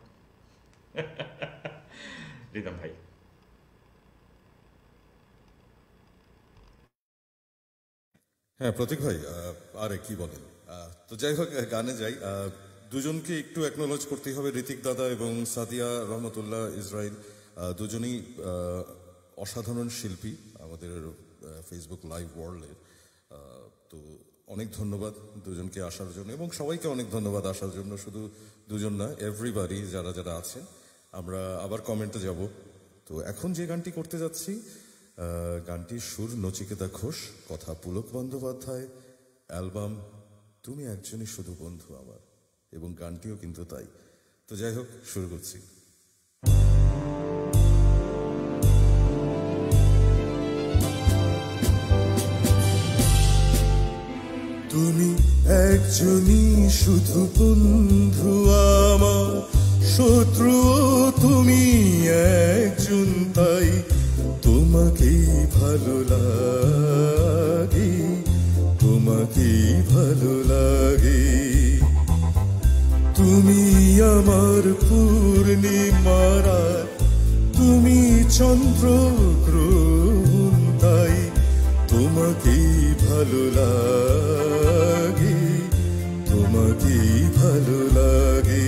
রিদম ভাই হ্যাঁ প্রতীক ভাই, আরে কি বলেন। তো যাই হোক, গানে যাই। দুজনকে একটু অ্যাকনোলজ করতেই হবে, ঋতিক দাদা এবং সাদিয়া রহমতুল্লাহ ইসরাইল দুজনেই অসাধারণ শিল্পী আমাদের ফেসবুক লাইভ ওয়ার্ল্ডের। তো অনেক ধন্যবাদ দুজনকে আসার জন্য, এবং সবাইকে অনেক ধন্যবাদ আসার জন্য। শুধু দুজন না, এভরিবাডি যারা যারা আছেন। আমরা আবার কমেন্টে যাব। তো এখন যে গানটি করতে যাচ্ছি, গানটির সুর নচিকেতা ঘোষ, কথা পুলক বন্দ্যোপাধ্যায়, অ্যালবাম তুমি একজনই শুধু বন্ধু আমার, এবং গানটিও কিন্তু তাই। তো যাই হোক, শুরু করছি। তুমি একজনই শুধু বন্ধু আমার, শত্রু তুমি একজন, তাই তোমাকেই ভালো লাগে, তোমাকেই ভালো লাগে। তুমি আমার পূর্ণিমারা, তুমি চন্দ্র গ্রহণ, তাই তোমাকেই ভালো লাগে, তোমাকেই ভালো লাগে।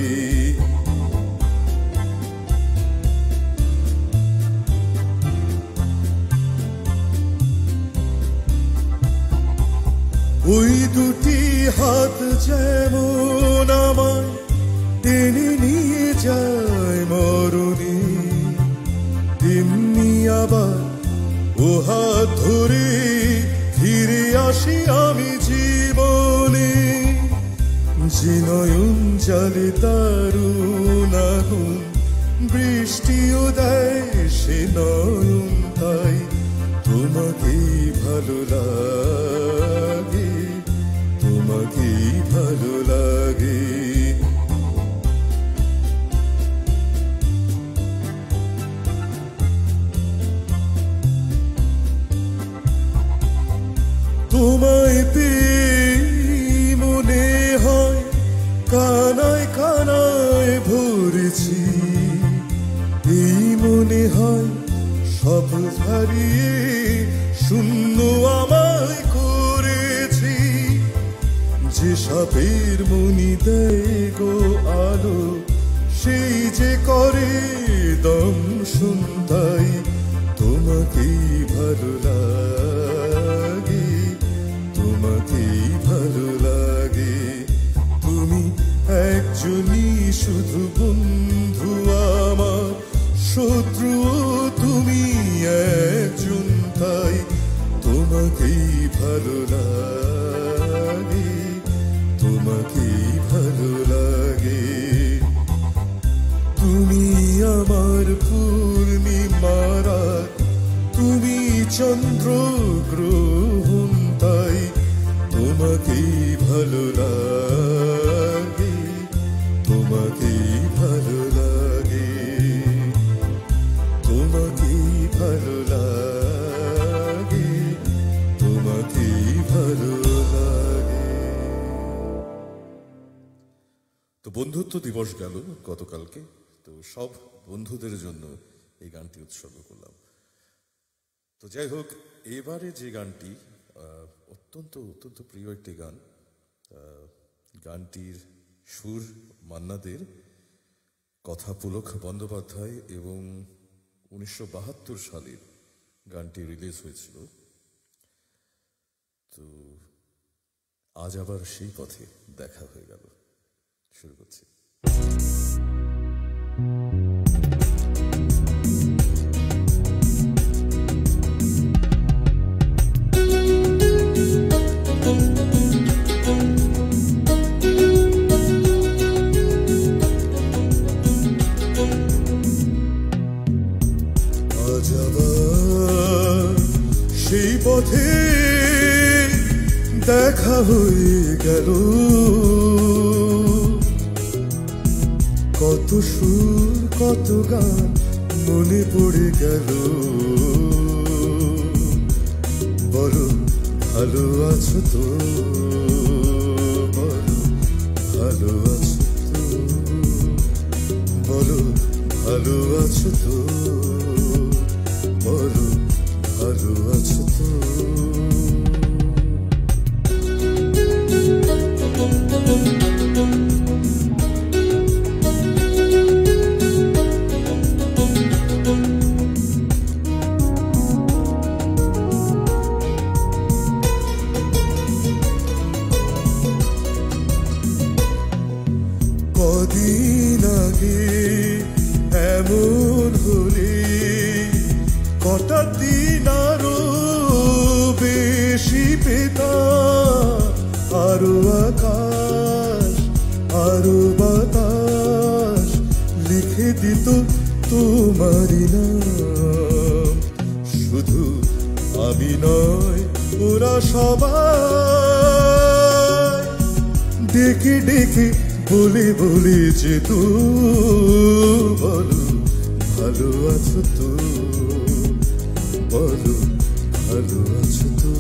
ওই দুটি হাত যেমন আমায় টেনে নিয়ে যায় মরণে, তেমনি আবার ও হাত ধরে ফিরে আসি আমি জীবনে। যে নয়ন জলে দারুণ আগুন, বৃষ্টিও দেয় সে নয়ন, তাই তোমাকেই ভালো লাগে, তোমাকেই ভালো লাগে। তোমায় পেয়ে মনে হয় কানায় কানায় ভরেছি, এই মনে হয় সব হারিয়ে শূন্য আমায় করেছি। যে সাপের মনি দেয় গো আলো, সেই যে করে দংশন, তাই তোমাকেই ভালো লাগে, তোমাকেই ভালো লাগে। তুমি একজনই শুধু বন্ধু আমার, শত্রু তুমি একজন, তাই তোমাকেই ভালো লাগে, তোমাকেই ভালো লাগে। তুমি আমার পূর্ণিমারা, তুমি চন্দ্র গ্রহণ, তাই তোমাকেই ভালো লাগে, তোমাকেই ভালো লাগে, তোমাকেই ভালো লাগে, তোমাকেই ভালো লাগে। তো বন্ধুত্ব দিবস গেল গতকালকে। তো সব বন্ধুদের জন্য এই গানটি উৎসর্গ করলাম। তো যাই হোক, এবারে যে গানটি আহ, অত্যন্ত অত্যন্ত প্রিয় একটি গান, আহ, গানটির সুর মান্নাদের, কথা পুলক বন্দ্যোপাধ্যায়, এবং উনিশশো বাহাত্তর সালের গানটি রিলিজ হয়েছিল। তো আজ আবার সেই পথে দেখা হয়ে গেল। শুরু করছি। আজ আবার সেই পথে দেখা হয়ে গেল, কত সুর কত গান মনে পড়ে গেল। বলো ভালো আছো তো, বলো ভালো আছো তো, বলো ভালো আছো তো, বলো ভালো আছো তো। কদিন আগে এমন হলে কটা দিন আরো বেশি পেতাম, আরো আকাশ আরো বাতাস লিখে দিত তোমারই নাম। শুধু আমি নয়, ওরা সবাই ডেকে ডেকে বলে বলে যেত, বলো ভালো আছো তো, বলো ভালো আছো তো।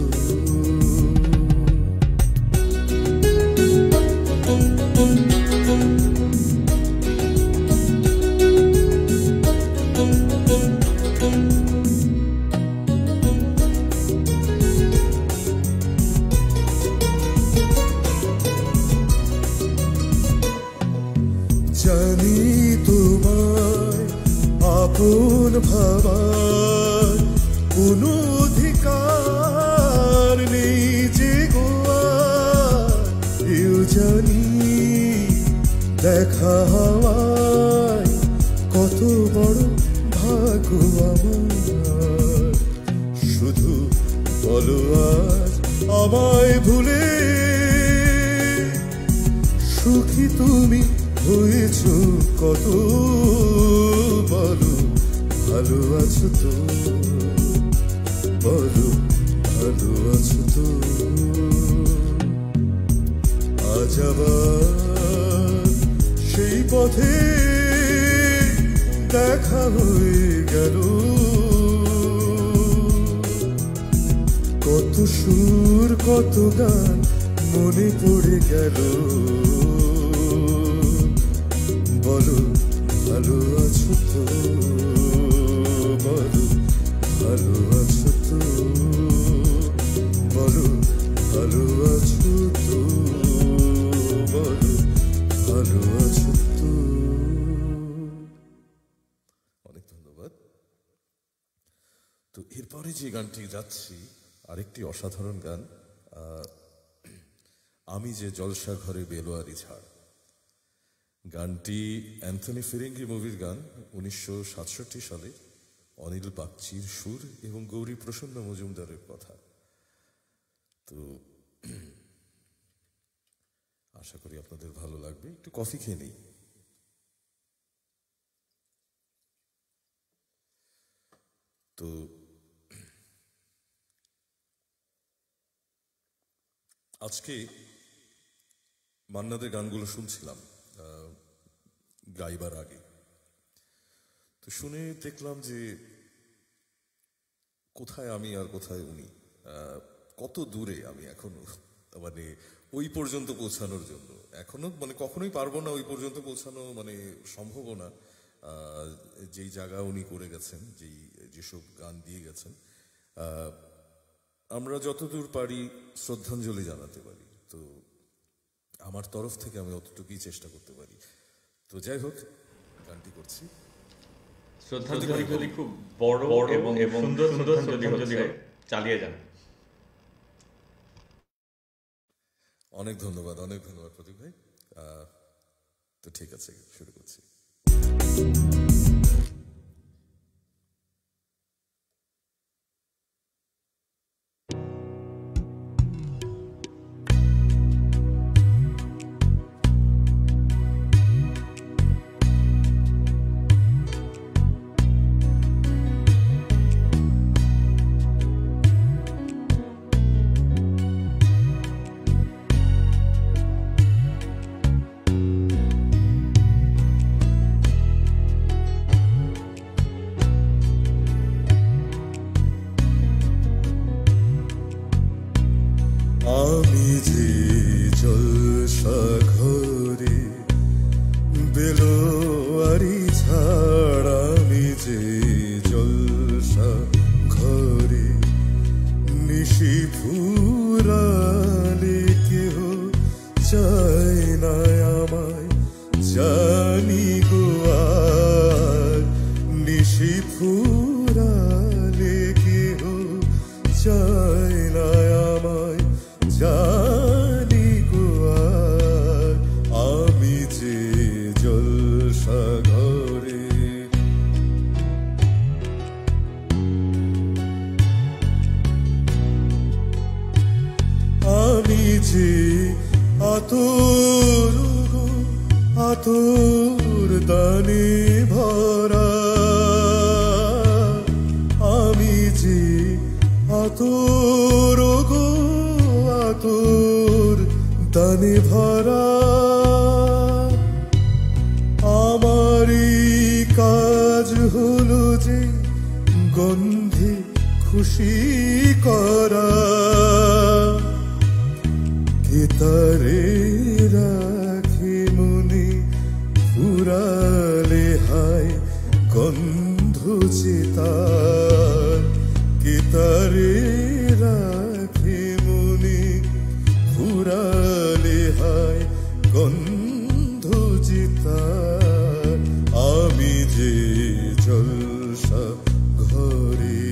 জানি তোমায় আপন ভাবার কোনো অধিকার নেই যে গোয়ার, এও জানি দেখা হওয়ায় কত বড় ভাগ্য আমার। শুধু বলো আজ আমায় ভুলে সুখী তুমি হয়েছ কত, বলো ভালো আছো তো, বলো ভালো আছো তো। আজ আবার সেই পথে দেখা হয়ে গেল, কত সুর কত গান মনে পড়ে গেল। বলো ভালো আছো তো, বলো ভালো আছো তো, বলো ভালো আছো তো, বলো ভালো আছো তো। অনেক ধন্যবাদ। তো এরপরে যে গানটি যাচ্ছি আরেকটি অসাধারণ গান, আহ, আমি যে জলসা ঘরে বেলোয়ারি ঝাড়। গানটি অ্যান্থনি ফিরিঙ্গি মুভির গান, উনিশশো সাতষট্টি সালে অনিল বাগচির সুর এবং গৌরী প্রসন্ন মজুমদারের কথা। তো আশা করি আপনাদের ভালো লাগবে। একটু কফি খেয়ে নেই। তো আজকে মান্নাদের গানগুলো শুনছিলাম গাইবার আগে। তো শুনে দেখলাম যে কোথায় আমি আর কোথায় উনি, কত দূরে আমি এখনো, মানে ওই পর্যন্ত পৌঁছানোর জন্য এখনো মানে কখনোই পারবো না ওই পর্যন্ত পৌঁছানো, মানে সম্ভব না। যেই জায়গা উনি করে গেছেন, যেই যেসব গান দিয়ে গেছেন, আমরা যতদূর পারি শ্রদ্ধাঞ্জলি জানাতে পারি। তো আমার তরফ থেকে আমি অতটুকুই চেষ্টা করতে পারি। তো যাই হোক, গানটি করছি। শ্রদ্ধাঞ্জলি খুব বড় এবং সুন্দর শ্রদ্ধাঞ্জলি হচ্ছে, চালিয়ে যান। অনেক ধন্যবাদ, অনেক ধন্যবাদ প্রদীপ ভাই। তো ঠিক আছে, শুরু করছি। আমি যে জলসা ঘরে বেলোয়ারি ছাড়, আমি যে জলসা ঘরে নিশি ফুরালে কেহ চায় না আমায়, জানি গো আর নিশি ফুরালে কেহ চায় না আমায়, জানি গো আর আমি যে জলসা ঘরে। আমি যে আতর গো আতর দানে ভরা, আমি যে আতর গো আতর দানে ভরা, আমারই কাজ হলো যে গন্ধে খুশি করা, কে তারে রাখে মনে ফুরালে হায় গন্ধ চেতার, কে তারে রাখে মনে ফুরালে হায় গন্ধ চেতার, আমি যে জলসা ঘরে।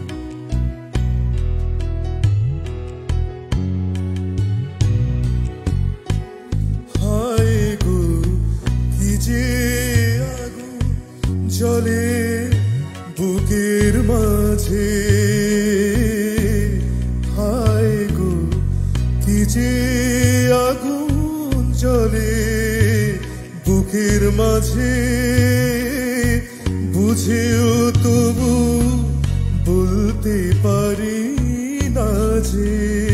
হায় গো কি যে আগুন জ্বলে বুকের মাঝে, হায় গো কি যে আগুন জ্বলে বুকের মাঝে, বুঝেও তবু বলতে পারি না যে,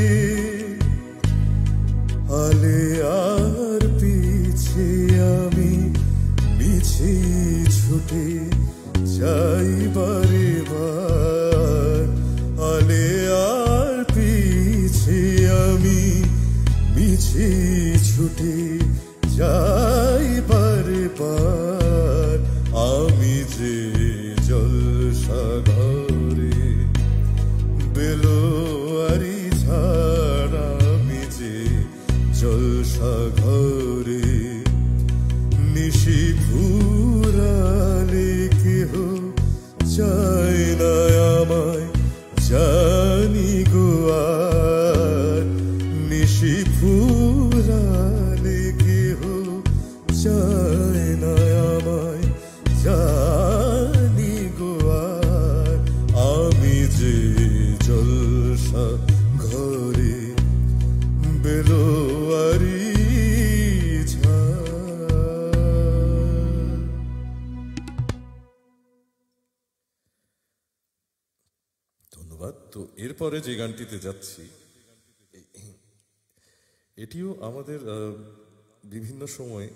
আলে আর পিছে আমি মিছে ছুটে যাই বারে বার, আলে আর পিছে আমি মিছে ছুটে যাই বারে বার, আমি যে জলসা ঘরে বেলোয়ারি ছাড়, আমি যে জলসা ঘরে নিশি ফুরালে কেহ চায় না আমায়, জানি গো আর নিশি ফুরালে কেহ চায় না আমায়, জানি গো আর আমি যে জলসা ঘরে বেলোয়ারি ধন্যবাদ। তো এরপরে যে গানটিতে যাচ্ছি, এটিও আমাদের বিভিন্ন সময়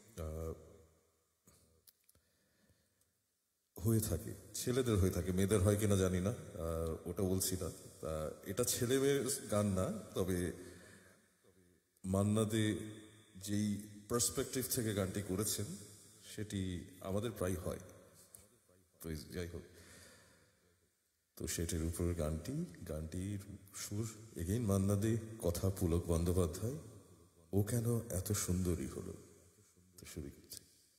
হয়ে থাকে, ছেলেদের হয়ে থাকে, মেয়েদের হয় কিনা জানি না, ওটা বলছি না। এটা ছেলে মেয়ের গান না, তবে মান্না দে যেই পার্সপেক্টিভ থেকে গানটি করেছেন সেটি আমাদের প্রায় হয়। তো যাই হোক, তো সেটির উপর গানটি গানটির সুর এগেইন মান্না দে, কথা পুলক বন্দ্যোপাধ্যায়। ও কেন এত সুন্দরী হলো। তো শুরু করছি।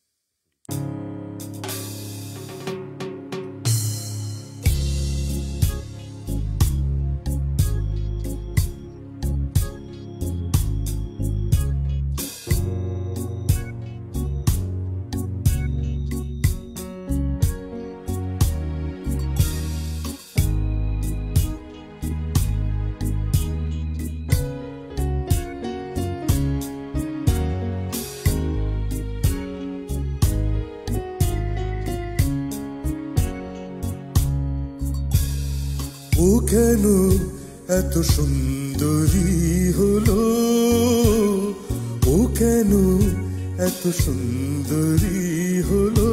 ও কেন এত সুন্দরী হলো, ও কেন এত সুন্দরী হলো,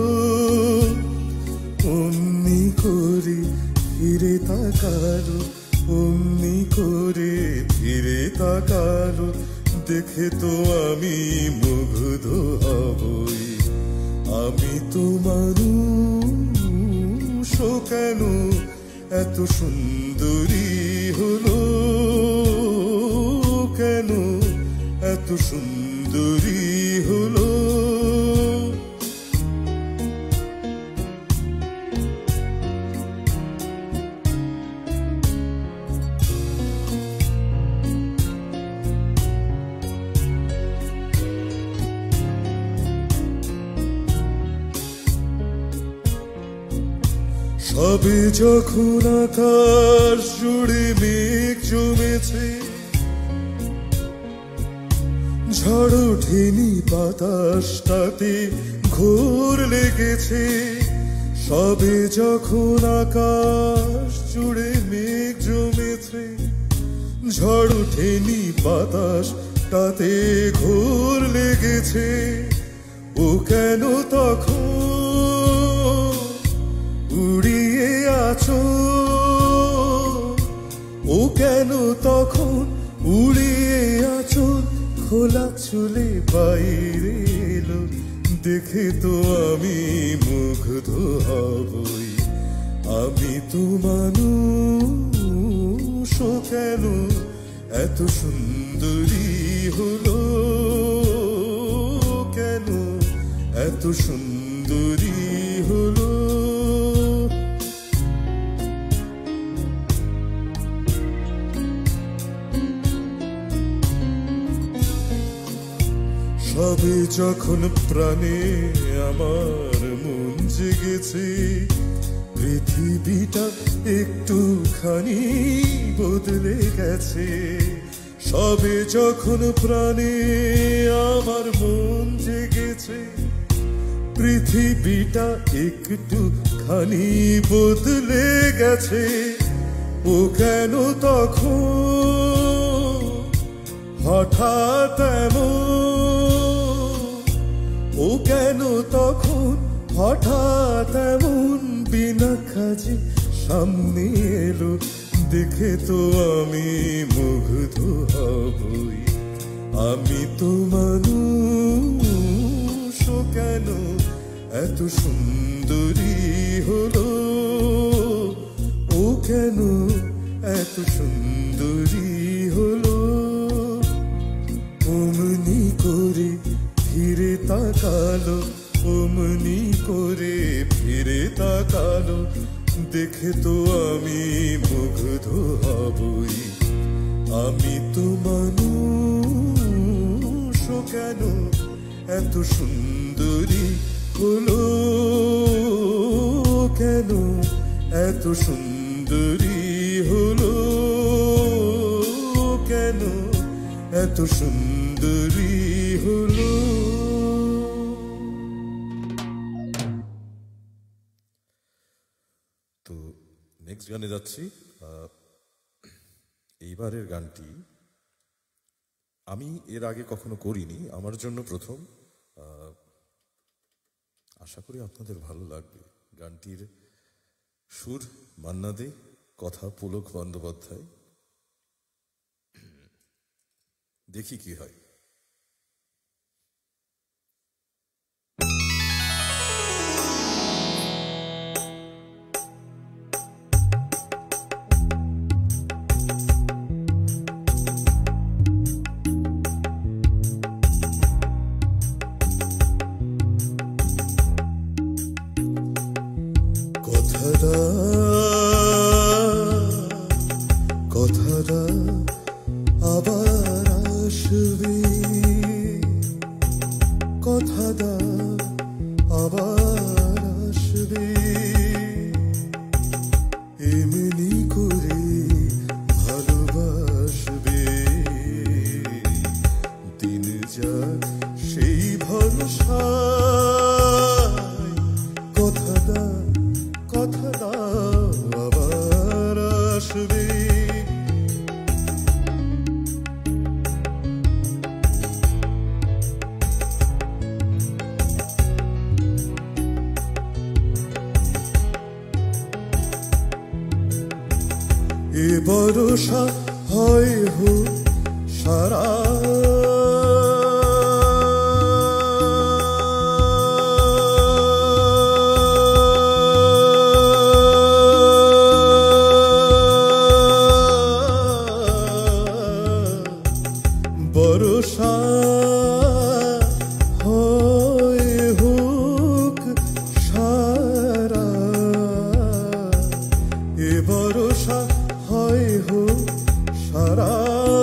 অমনি করে ফিরে তাকালো, অমনি করে ফিরে তাকালো, দেখে তো আমি মুগ্ধ হবই। আমি তো মানুষ, ও কেন এত সুন্দরী হলো, কেন এত সুন্দরী হলো। সবে যখন আকাশ জুড়ে মেঘ জমেছে, ঝড় ওঠেনি বাতাসটাতে ঘোর লেগেছে। সবে যখন আকাশ জুড়ে মেঘ জমেছে, ঝড় ওঠেনি বাতাসটাতে ঘোর লেগেছে। ও কেন তখন উড়িয়ে আছো, ও কেন তখন উড়িয়ে আছো, খোলা চুলে বাইরে এলো, দেখে তো আমি মুগ্ধ হবই। আমি তো মানুষ, ও কেন এত সুন্দরী হলো, কেন এত সুন্দরী হলো। সবে যখন প্রাণে আমার মন জেগেছে, পৃথিবীটা একটুখানি বদলে গেছে। সবে যখন প্রাণে আমার মন জেগেছে, পৃথিবীটা একটুখানি বদলে গেছে। ও কেন তখন হঠাৎ এমন, ও কেন তখন হঠাৎ এমন বিনা কাজে সামনে এলো, দেখে তো আমি মুগ্ধ হবই। আমি তো মানুষ, ও কেন এত সুন্দরী হলো, ও কেন এত সুন্দরী হলো। অমনি করে ফিরে তাকালো, অমনি করে ফিরে তাকালো, দেখে তো আমি মুগ্ধ হবই। আমি তো মানুষ, ও কেন এত সুন্দরী হলো, কেন এত সুন্দরী হলো, কেন এত সুন্দরী হলো। তো নেক্সট গানে যাচ্ছি। এইবারের গানটি আমি এর আগে কখনো করিনি, আমার জন্য প্রথম। আশা করি আপনাদের ভালো লাগবে। গানটির সুর মান্না দে, কথা পুলক বন্দ্যোপাধ্যায়। দেখি কি হয়। কথা দাও আবার আসবে, কথা দাও আবার আসবে, এমনি করে ভালোবাসবে, দিন যাক সেই ভরসায়, কথা দাও কথা দাও আবার আসবে। এ ভরসা হয় হোক সারা, ভরসা হয় হোক সারা, এ ভরসা হয় হোক সারা,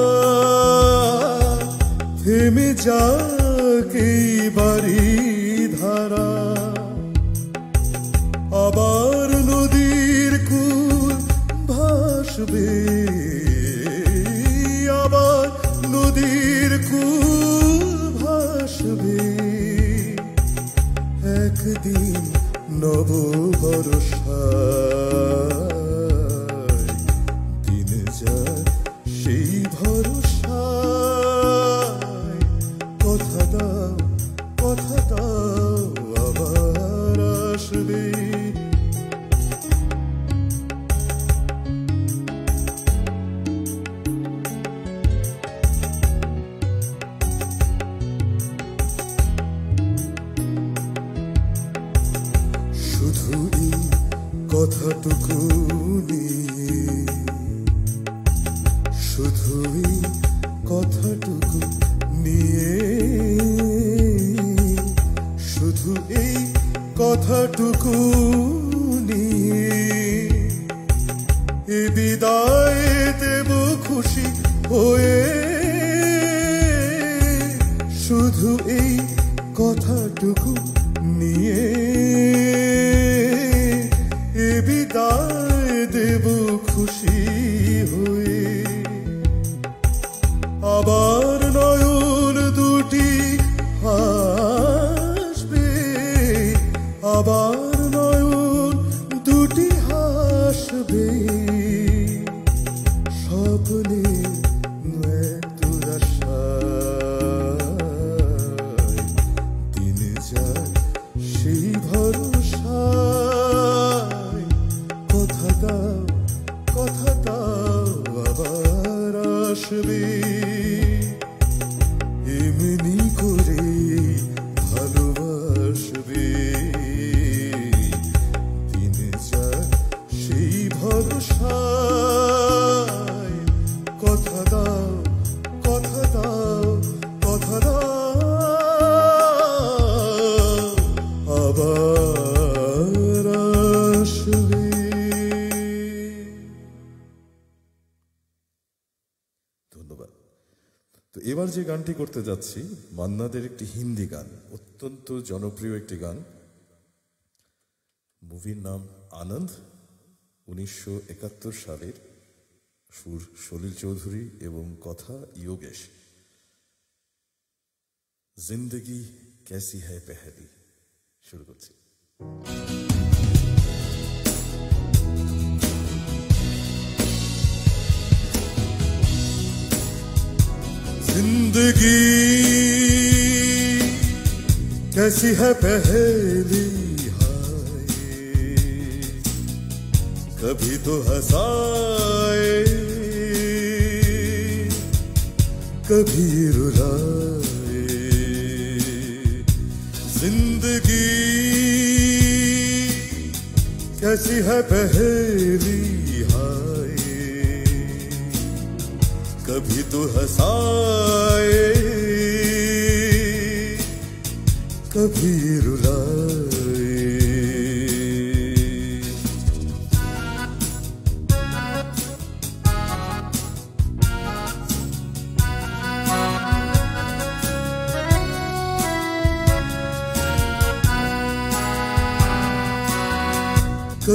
থেমে যাক এই বাড়ি ধারা, আবার নদীর কূল ভাসবে, আবার নদীর কূল ভাসবে, একদিন নব ভরসায়, দিন যাক সেই ভরসায়, কথা দাও কথা দাও আবার আসবে। শুধু এই কথাটুকু নিয়ে, শুধু এই কথাটুকু নিয়ে, শুধু এই কথাটুকু নিয়ে, এ বিদায় দেব খুশি হয়ে, শুধু এই কথাটুকু নিয়ে, এ বিদায় দেব খুশি হয়ে, আবার নয়ন দুটি হাসবে, আবার নয়ন দুটি হাসবে, স্বপ্নে এক দুরাশায়, দিন যাক সেই ভরসায়, কথা দাও কথা দাও আবার আসবে, এমনি করে ভালোবাসবে, দিন যাক সেই ভরসায়, কথা দাও কথা দাও কথা দাও আবার আসবে। ধন্যবাদ। তো এবার যে গানটি করতে যাচ্ছি মান্নাদের একটি হিন্দি গান, অত্যন্ত জনপ্রিয় একটি গান। মুভির নাম আনন্দ, উনিশশো একাত্তর সালের, সুর সলিল চৌধুরী এবং কথা যোগেশ। জিন্দগি कैसी है पहली, শুরু করছি। जिंदगी कैसी है पहली, हाय कभी तो हंसाए कभी रुलाए, जिंदगी कैसी है पहली, हाय कभी तो हंसाए कभी रुलाए।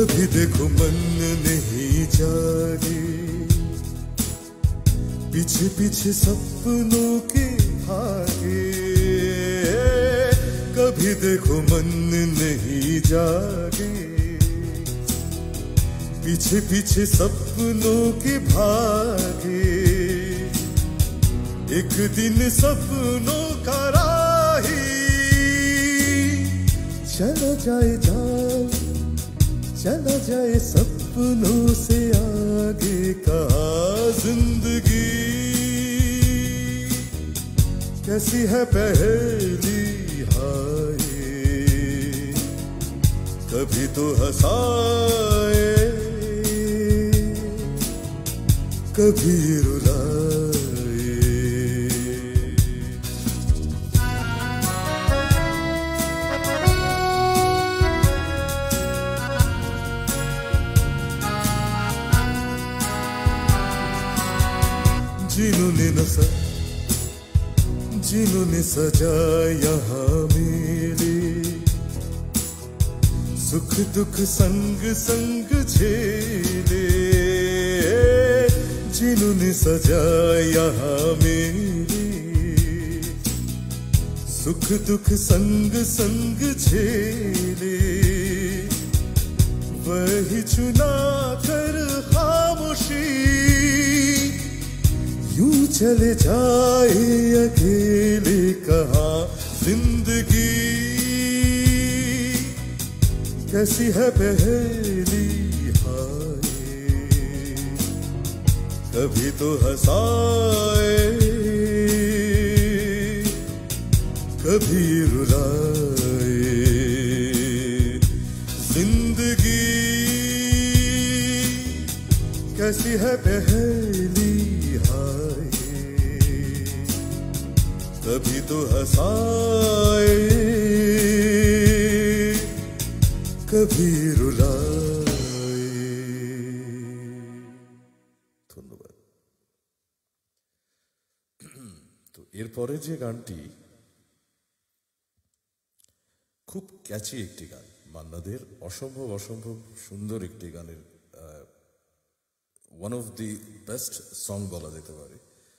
कभी देखो मन नहीं जागे, पीछे पीछे सपनों के भागे। कभी देखो मन नहीं जागे, पीछे पीछे सपनों के भागे। एक दिन सपनों का राही चला जाए जाए, चला जाए सपनों से आगे। कहा जिंदगी कैसी है पहेली हाय, कभी तो हंसाए कभी रुलाए। जिन्होंने न सा जिन्होंने सजाया मेरे, सुख दुख संग संग झेले। जिन्होंने सजाया मेरे, सुख दुख संग संग झेले। वही चुना कर खामोशी यूं चले जाए अकेले। कहाँ जिंदगी कैसी है पहेली हाय, कभी तो हंसाए कभी रुलाए। जिंदगी कैसी है पहेली हाय, कभी तो हंसाए कभी रुलाए। ধন্যবাদ। তো এরপরে যে গানটি খুব ক্যাচি একটি গান, মান্নাদের অসম্ভব অসম্ভব সুন্দর একটি গানের one of the best song বলা যেতে পারে।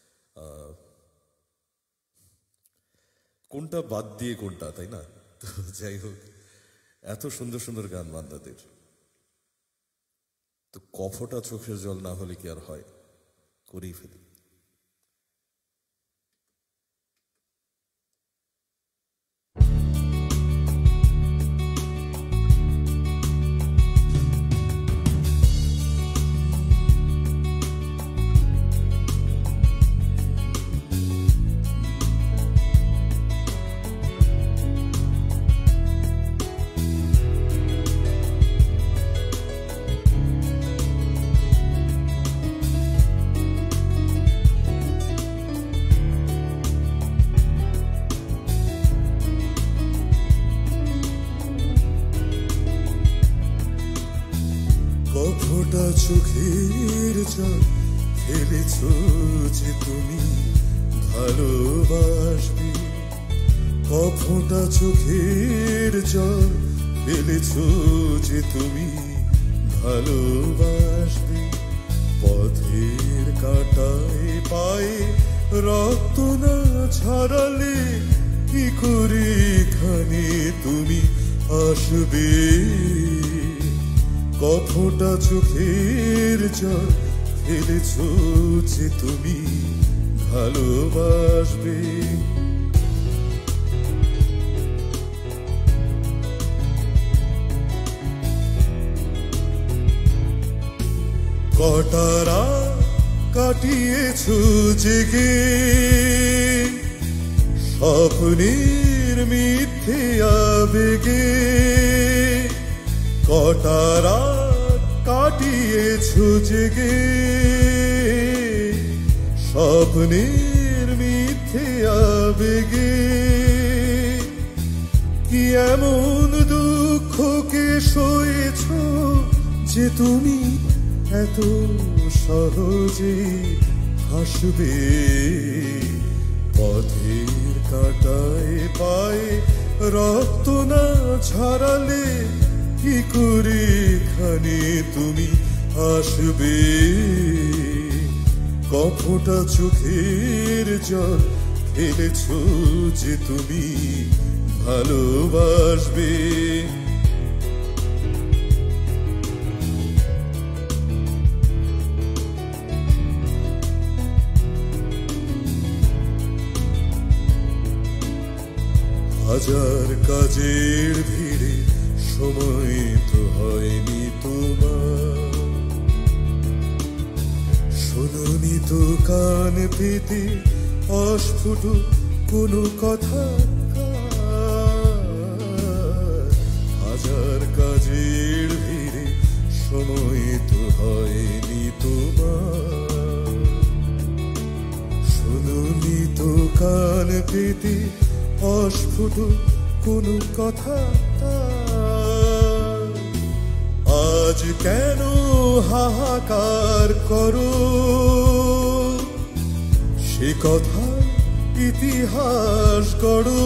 কোনটা বাদ দিয়ে কোনটা, তাই না? তো যাই হোক, এত সুন্দর সুন্দর গান মান্নাদের, তো কফটা চোখের জল না হলে কি আর হয়, করেই ফেলি। কফটা চোখের জল ফেলেছ যে তুমি ভালোবাসবে। কফটা চোখের জল ফেলেছ যে তুমি ভালোবাসবে। পথের কাঁটায় পায়ে রক্ত না ছড়ালে কি করে এখানে তুমি আসবে। কফটা চোখের জল ফেলেছ যে তুমি ভালোবাসবে। কটারা কাটিয়েছ জেগে স্বপ্নের মিথ্যে আবেগে। কটারা কাটিয়েছ জেগে স্বপ্নের মিথ্যে আবেগে। কি এমন দুঃখকে সয়েছ যে তুমি এত সহজে হাসবে। পথের কাঁটায় পায়ে রক্ত না ছড়ালে কি করে এখানে তুমি আসবে, কফোটা চোখের জল ফেলেছো যে তুমি ভালোবাসবে। হাজার কাজের ভিড়ে সময় তো হয়নি তোমার, শোনোনি তো কান পেতে অস্ফুট কোনো কথা। হাজার কাজের ভিড়ে সময় তো হয়নি তোমার, শোনোনি তো কান পেতে অস্ফুট কোনো কথা। আজ কেন হাহাকার করো, সে কথা ইতিহাস গড়ো।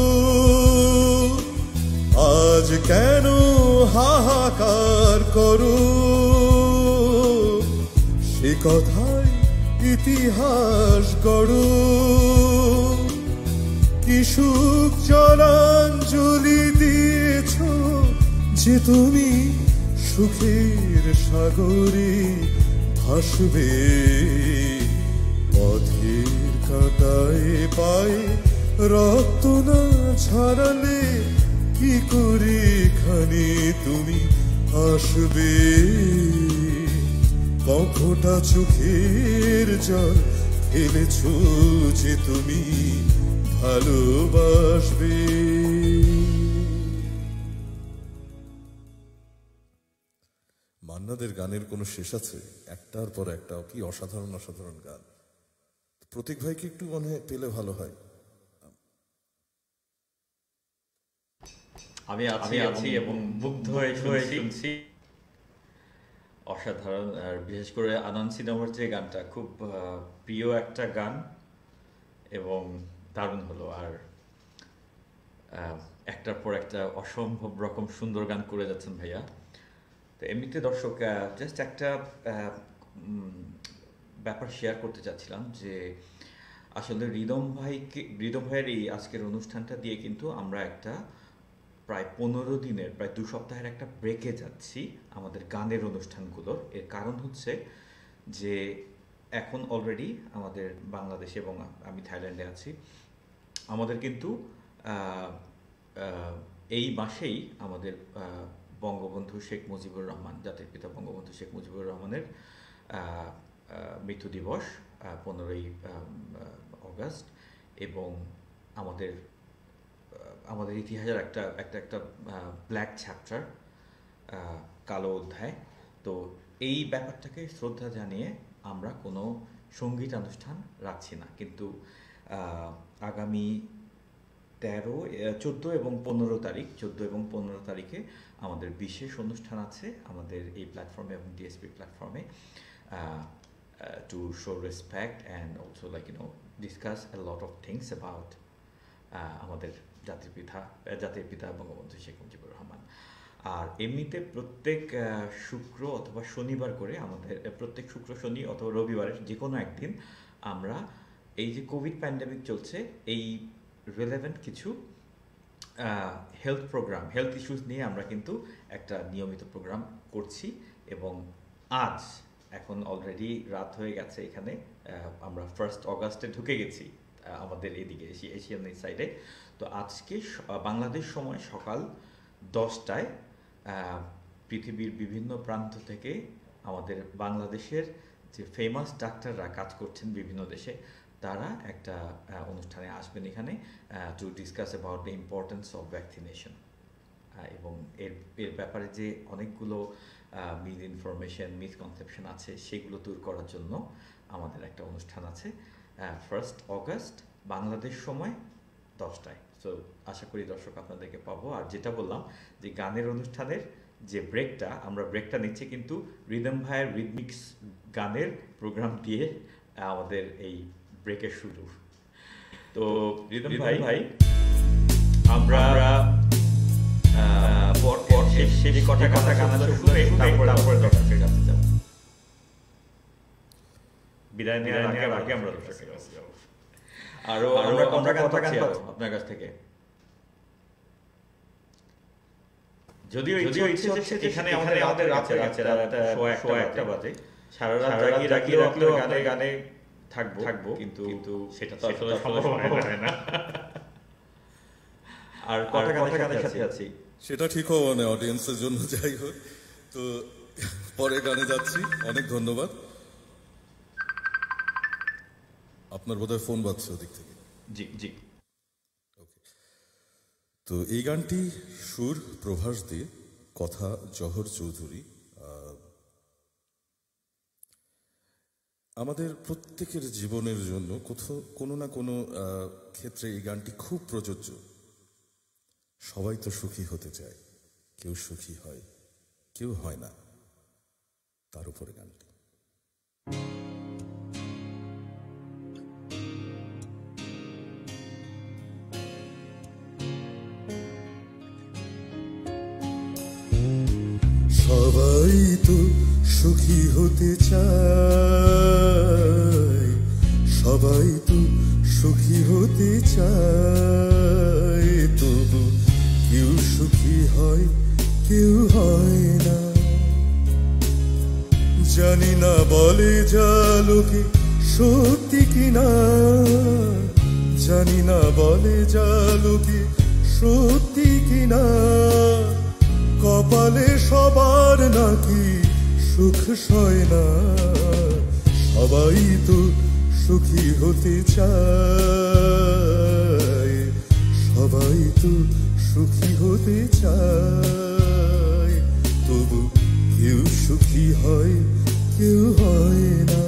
আজ কেন হাহাকার করো, সে কথায় ইতিহাস গড়ো। কি সুখ জলাঞ্জলি দিয়েছ যে তুমি সুখের সাগরে ভাসবে। পথের কাঁটায় পায়ে রক্ত না ছড়ালে কি করে এখানে তুমি আসবে, কফোটা চোখের জল ফেলেছো যে তুমি ভালোবাসবে। মান্নাদের গানের কোনো শেষ আছে? একটার পর একটা কি অসাধারণ অসাধারণ গান। প্রতীক ভাইকে একটু মনে পেলে ভালো হয়। আমি আমি আছি এবং মুগ্ধ হয়ে শুনছি। অসাধারণ। আর বিশেষ করে আনন্দ সিনেমার যে গানটা খুব প্রিয় একটা গান এবং দারুণ হলো। আর একটার পর একটা অসম্ভব রকম সুন্দর গান করে যাচ্ছেন ভাইয়া। তো এমনিতে দর্শক জাস্ট একটা ব্যাপার শেয়ার করতে চাচ্ছিলাম যে আসলে রিদম ভাইকে রিদম ভাইয়ের এই আজকের অনুষ্ঠানটা দিয়ে কিন্তু আমরা একটা প্রায় পনেরো দিনের প্রায় দু সপ্তাহের একটা ব্রেকে যাচ্ছি আমাদের গানের অনুষ্ঠানগুলোর। এর কারণ হচ্ছে যে এখন অলরেডি আমাদের বাংলাদেশে এবং আমি থাইল্যান্ডে আছি, আমাদের কিন্তু এই মাসেই আমাদের বঙ্গবন্ধু শেখ মুজিবুর রহমান, জাতির পিতা বঙ্গবন্ধু শেখ মুজিবুর রহমানের মৃত্যু দিবস পনেরোই অগস্ট। এবং আমাদের আমাদের ইতিহাসের একটা একটা একটা ব্ল্যাক চ্যাপ্টার, কালো অধ্যায়। তো এই ব্যাপারটাকে শ্রদ্ধা জানিয়ে আমরা কোনো সঙ্গীতানুষ্ঠান রাখছি না, কিন্তু আগামী তেরো চোদ্দো এবং পনেরো তারিখ চোদ্দো এবং পনেরো তারিখে আমাদের বিশেষ অনুষ্ঠান আছে আমাদের এই প্ল্যাটফর্মে এবং ডিএসপি প্ল্যাটফর্মে, to show respect and also like you know discuss a lot of things about আমাদের জাতির পিতা জাতির পিতা বঙ্গবন্ধু শেখ মুজিবুর রহমান। আর এমনিতে প্রত্যেক শুক্র অথবা শনিবার করে আমাদের প্রত্যেক শুক্র শনি অথবা রবিবারের যে কোনো একদিন আমরা এই যে কোভিড প্যান্ডেমিক চলছে এই রিলেভেন্ট কিছু হেলথ প্রোগ্রাম, হেলথ ইস্যুস নিয়ে আমরা কিন্তু একটা নিয়মিত প্রোগ্রাম করছি। এবং আজ এখন অলরেডি রাত হয়ে গেছে, এখানে আমরা ফার্স্ট অগাস্টে ঢুকে গেছি আমাদের এদিকে এশিয়ান সাইডে। তো আজকে বাংলাদেশ সময় সকাল দশটায় পৃথিবীর বিভিন্ন প্রান্ত থেকে আমাদের বাংলাদেশের যে ফেমাস ডাক্তাররা কাজ করছেন বিভিন্ন দেশে, তারা একটা অনুষ্ঠানে আসবেন এখানে to discuss about the importance of vaccination. এবং এর এর ব্যাপারে যে অনেকগুলো মিস ইনফরমেশন মিসকনসেপশন আছে সেগুলো দূর করার জন্য আমাদের একটা অনুষ্ঠান আছে ফার্স্ট অগাস্ট বাংলাদেশ সময় দশটায়। সো আশা করি দর্শক আপনাদেরকে পাবো। আর যেটা বললাম যে গানের অনুষ্ঠানের যে ব্রেকটা, আমরা ব্রেকটা নিচ্ছি কিন্তু রিদম ভাইয়ের রিদমিক্স গানের প্রোগ্রাম দিয়ে আমাদের এই ব্রেকের শুরু। তো রিদম ভাই ভাই আমরা পর পর শেষ শেষ কটা কথা গানা শুনে তারপরে তারপরে দর্শকের কাছে যাব। বিদায় নেওয়ার আগে আগে আমরা দর্শকের কাছে যাব। আরো আমরা আমরা কথা গান পাচ্ছি আপনার কাছ থেকে। যদিও যদিও ইচ্ছে হচ্ছে এখানে আমাদের আমাদের রাতে রাতে সোয়া একটা বাজে সারা রাত জাগিয়ে রাখিয়ে রাখলেও গানে গানে থাকবো থাকবো কিন্তু কিন্তু সেটা তো আসলে সম্ভব হয় না। আর কটা গানের গানের সাথে আছি সেটা ঠিক হবে না অডিয়েন্সের জন্য। যাই হোক, তো পরে গানে যাচ্ছি। অনেক ধন্যবাদ। আপনার বোধহয় ফোন বাজছে ওদিক থেকে। জি জি ওকে। তো এই গানটি সুর প্রভাস দিয়ে, কথা জহর চৌধুরী। আমাদের প্রত্যেকের জীবনের জন্য কোথাও কোনো না কোনো ক্ষেত্রে এই গানটি খুব প্রযোজ্য। সবাই তো সুখী হতে চায়, কেউ সুখী হয়, কেউ হয় না, তার উপরে গানটি। সবাই তো সুখী হতে চায়, সবাই তো সুখী হতে চায়, তবু কেউ সুখী হয়, কেউ হয় না। জানি না বলে যা লোকে সত্যি কিনা, জানি না বলে যা লোকে সত্যি কিনা, কপালে সবার নাকি সুখ সয় না। সবাই তো সুখী হতে চায়, সবাই তো সুখী হতে চায়, তবু কেউ সুখী হয়, কেউ হয় না।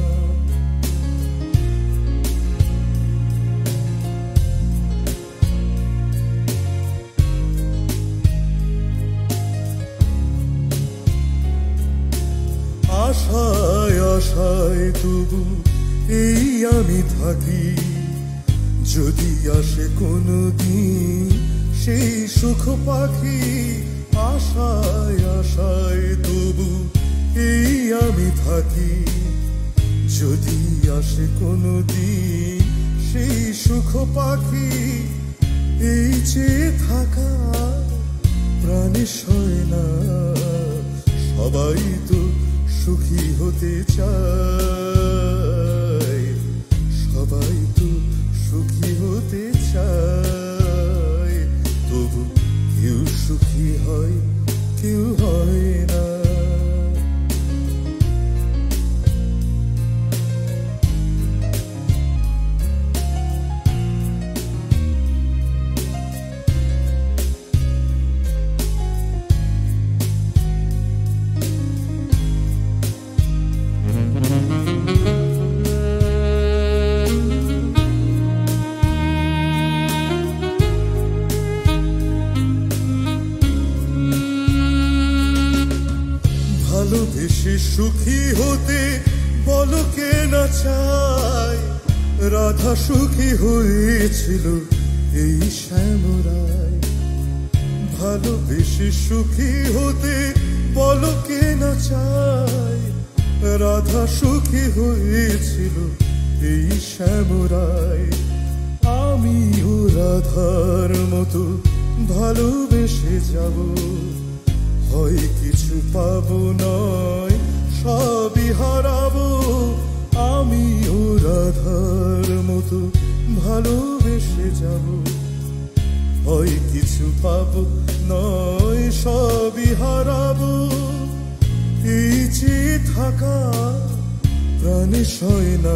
আশায় আশায় তবু এই আমি থাকি, যদি আসে কোনো দিন সেই সুখ পাখি। আশায় আশায় তবু এই আমি থাকি, যদি আসে কোনো দিন সেই সুখ পাখি। এই যে থাকা প্রাণে সয় না, সবাই তো সুখী হতে চায়, সবাই তো সুখী হতে চায়, তবু কেউ সুখী হয়, কেউ হয় না। ভালোবেসে সুখী হতে বলো কে না চায়, রাধা সুখী হয়েছিল এই শ্যামরায়। ভালোবেসে সুখী হতে বলো কে না চায়, রাধা সুখী হয়েছিল এই শ্যামরায়। আমিও রাধার মতো ভালোবেসে যাব, হয় কিছু পাবো নয় সবই হারাবো। আমিও রাধার মতো ভালোবেসে যাব, হয় কিছু পাবো নয় সবই হারাবো। এই যে থাকা প্রাণে সয় না,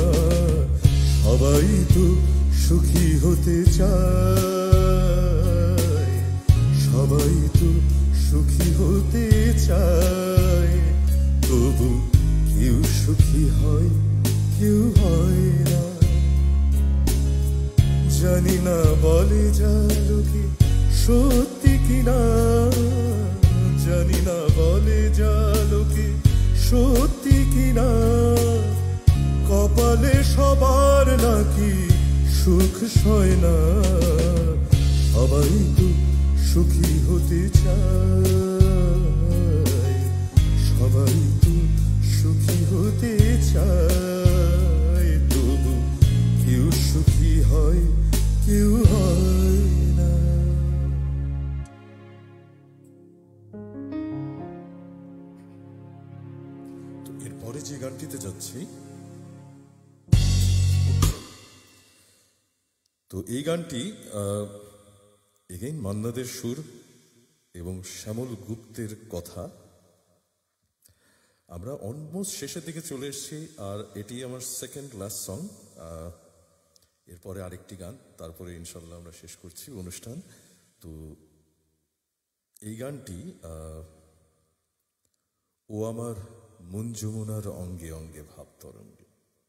সবাই তো সুখী হতে চায়, সবাই তো সুখী হতে চায়, তবু কেউ সুখী হয়, কেউ হয় না। জানি না বলে যা লোকে সত্যি কিনা, জানি না বলে যা লোকে সত্যি কিনা, কপালে সবার নাকি সুখ সয় না। সবাই তো সুখী হতে চায়, সবাই তো সুখী হতে চায়, তবু কেউ সুখী হয় কেউ হয় না। তো এরপরে যে গানটিতে যাচ্ছি, তো এই গানটি এগেইন মান্নাদের সুর এবং শ্যামল গুপ্তের কথা। আমরা অলমোস্ট শেষের দিকে চলে এসেছি, আর এটি আমার সেকেন্ড লাস্ট সং। এরপরে আরেকটি গান, তারপরে ইনশাল্লাহ আমরা শেষ করছি অনুষ্ঠান। তো এই গানটি ও আমার মন যমুনার অঙ্গে অঙ্গে ভাব তরঙ্গে।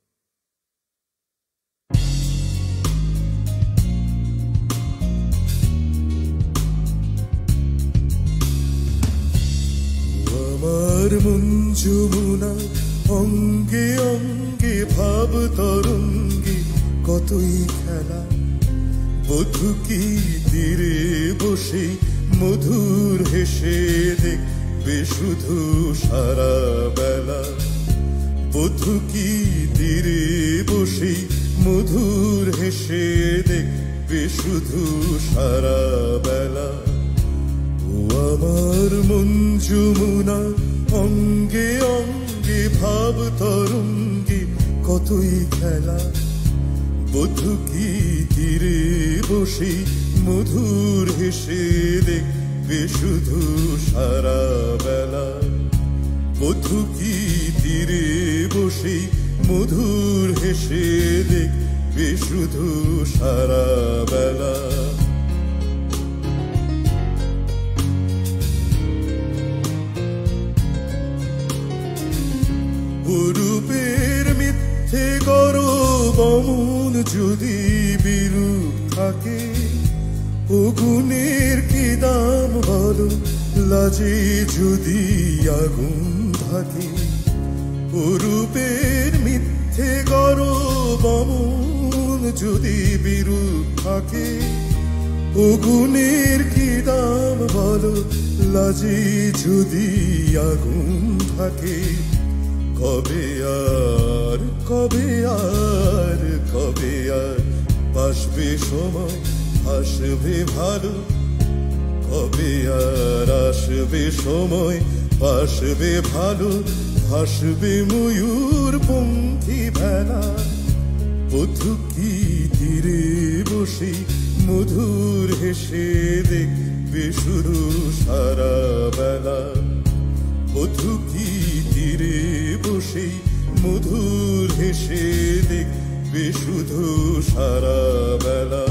আমার মন যমুনা অঙ্গে অঙ্গে ভাব তরঙ্গে কতই খেলা, বধূ কি তীরে বসে মধুর হেসে দেখবে শুধু সারা বেলা, বধূ কি তীরে বসে মধুর হেসে দেখবে শুধু সারা বেলা। ও আমার মন যমুনা অঙ্গে অঙ্গে ভাব তরঙ্গে কতই খেলা, বধূ কি তীরে বসে মধুর হেসে দেখবে শুধু সারা বেলা, বধূ কি তীরে বসে মধুর হেসে দেখবে শুধু সারা বেলা। রূপের মিথ্যে গরব অমন যদি বিরূপ থাকে, ও গুণের কি দাম বলো লাজে যদি আগুন থাকে, ও রূপের মিথ্যে গরব অমন যদি বিরূপ থাকে, ও গুণের কি দাম বলো লাজে যদি আগুন থাকে। কবে আর কবে আর কবে আর আসবে সময় আসবে ভালো, কবে আর আসবে সময় আসবে ভালো, ভাসবে ময়ূর পঙ্খী ভেলা, বধূ কি তীরে বসে মধুর হেসে দেখবে শুধু সারা বেলা, বধূ কি তীরে বসে মধুর হেসে দেখবে শুধু সারা বেলা।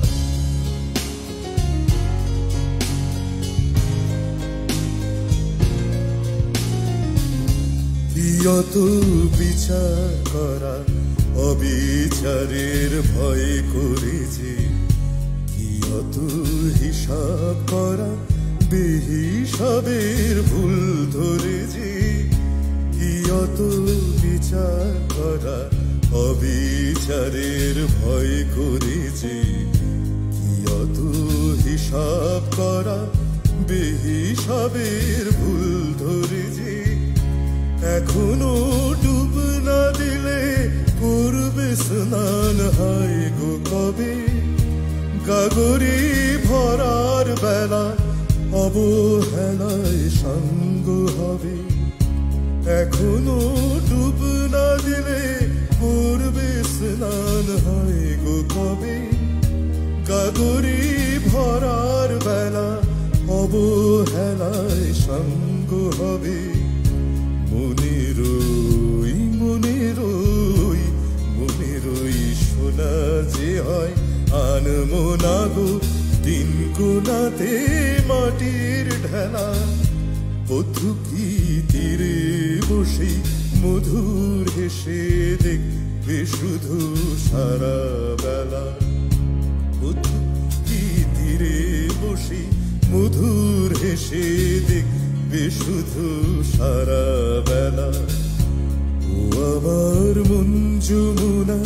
যত বিচার করা অবিচারের ভয় করেছে, কি অত হিসাব করা বেহিসাবের ভুল ধরেছে, কি অত বিচার করা অবিচারের ভয় করেছে, কি অত হিসাব করা বেহিসাবের ভুল ধরেছে। এখনো ডুব না দিলে করবে স্নান হয় গো কবে, গাগরে ভরার বেলা অবহেলায় সঙ্গ হবে। এখনো ডুব না দিলে করবে স্নান হয় গো কবে, গাগরে ভরার বেলা অবহেলায় সঙ্গ হবে। মনে রই মনে রই মনে রই শোনা যে হয় আনমো না গো দিন কোনাতে মাটির ঢেলা, বধূ কি তীরে বসে মধুর হেসে দেখবে শুধু সারা বেলা, বধূ কি তীরে বসে মধুর হেসে দেখবে শুধু সারা বেলা। ও আমার মন যমুনা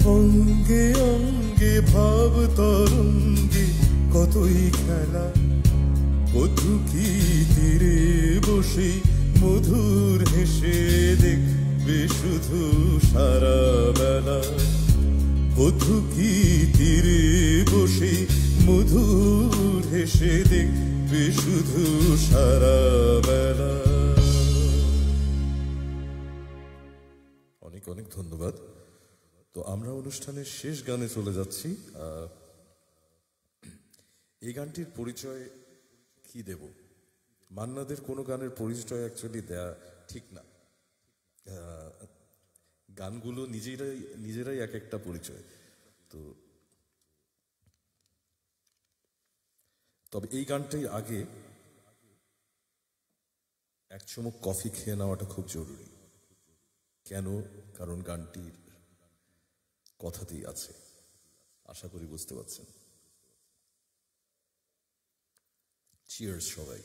অঙ্গে অঙ্গে ভাব তরঙ্গে কতই খেলা, বধূ কি তীরে বসে মধুর হেসে দেখবে শুধু সারা বেলা, বধূ কি তীরে বসে মধুর হেসে দেখবে শুধু সারা বেলা। অনেক অনেক ধন্যবাদ। তো আমরা অনুষ্ঠানের শেষ গানে চলে যাচ্ছি। এই গানটির পরিচয় কি দেব? মান্নাদের কোনো গানের পরিচয় অ্যাকচুয়ালি দেয়া ঠিক না, গানগুলো নিজেরাই নিজেরাই এক একটা পরিচয়। তো তবে এই গানটাই আগে এক চুমুক কফি খেয়ে নেওয়াটা খুব জরুরি। কেন? কারণ গানটির কথাতেই আছে, আশা করি বুঝতে পারছেন। চিয়ার্স সবাই।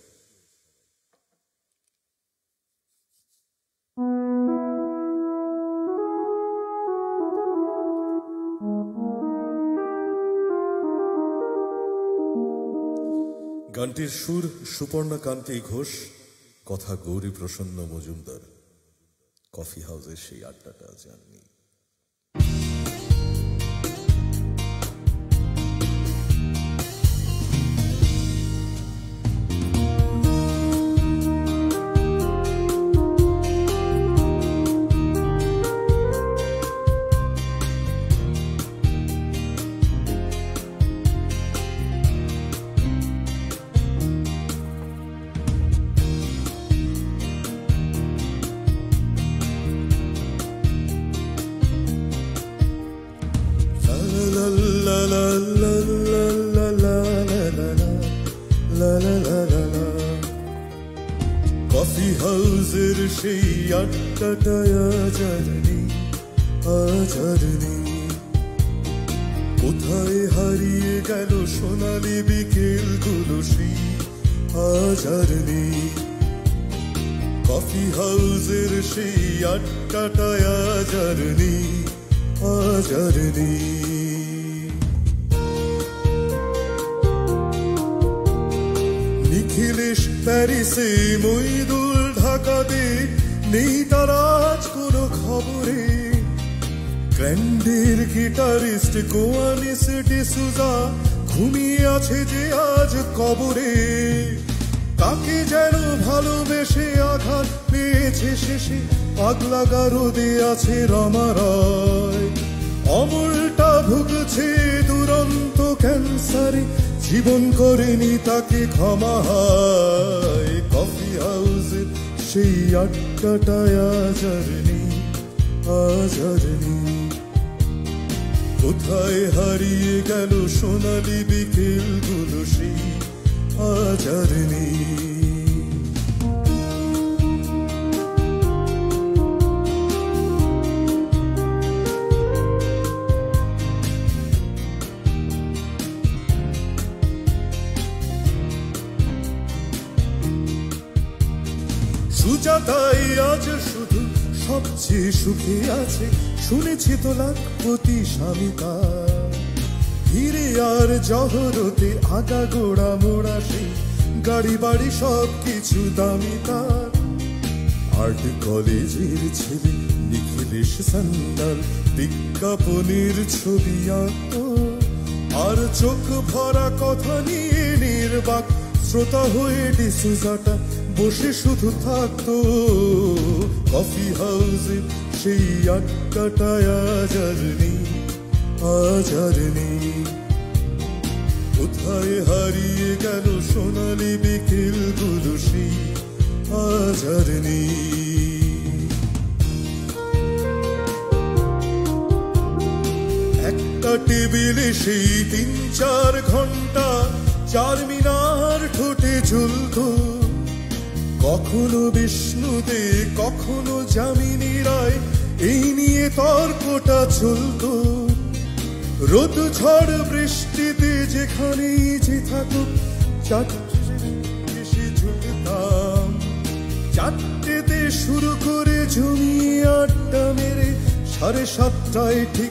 গানটির সুর সুপর্ণা কান্তি ঘোষ, কথা গৌরী প্রসন্ন মজুমদার। কফি হাউসের সেই আড্ডাটা জাননি। কফি হাউসের সেই আড্ডাটায় আজারনি আজারনি, কোথায় হারিয়ে গেল সোনালি বিকেল গুলো সেই আজারনি। কফি হাউসের সেই আড্ডাটায় আজারনি আজারনি। নিখিলেশ প্যারিসে, মইদুল ঢাকাতে, নেই তার আজ কোনো খবরে। গ্র্যান্ডের গিটারিস্ট গোয়ানিস ডিসুজা ঘুমিয়ে আছে যে আজ কবরে। তাকে যেন ভালোবেসে আঘাত পেয়েছে শেষে, পাগলা গারদে আছে রমা রায়। অমলটা ভুগছে দুরন্ত ক্যান্সারে, জীবন করেনি তাকে ক্ষমা হয়। কফি হাউসে সেই আড্ডাটায় আজারনি আজারনি, কোথায় হারিয়ে গেল সোনালি বিকেল গুলো সেই আজারনি। সুজাতাই আজ শুধু সবচেয়ে সুখে আছে, শুনেছি তো লাখপতি স্বামী তার। হিরে আর জহরতে আগা গোড়া মোড়া সেই গাড়ি বাড়ি সব কিছু দামি তার। আর্ট কলেজের ছেলে নিখিলেশ সান্যাল বিজ্ঞাপনের ছবি আঁকত, আর চোখ ভরা কথা নিয়ে নির্বাক শ্রোতা হয়ে ডিসুজাটা বসে শুধু থাকতো। কফি হাউসে সেই আড্ডাটায় আজারনি আজারনি, কোথায় হারিয়ে গেল সোনালি বিকেল গুলো সেই আজারনি। একটা টেবিলে সেই তিন চার ঘন্টা চার মিনার ঠোঁটে ঝুলত, কখনো বিষ্ণুতে কখনো যামিনী রায়, এই নিয়ে তর্কটা চলত। রোদ ঝড় বৃষ্টিতে যেখানেই যে থাকুক চারটে ঝুলতাম, চারটেতে শুরু করে জমিয়ে আড্ডা মেরে সাড়ে সাতটায় ঠিক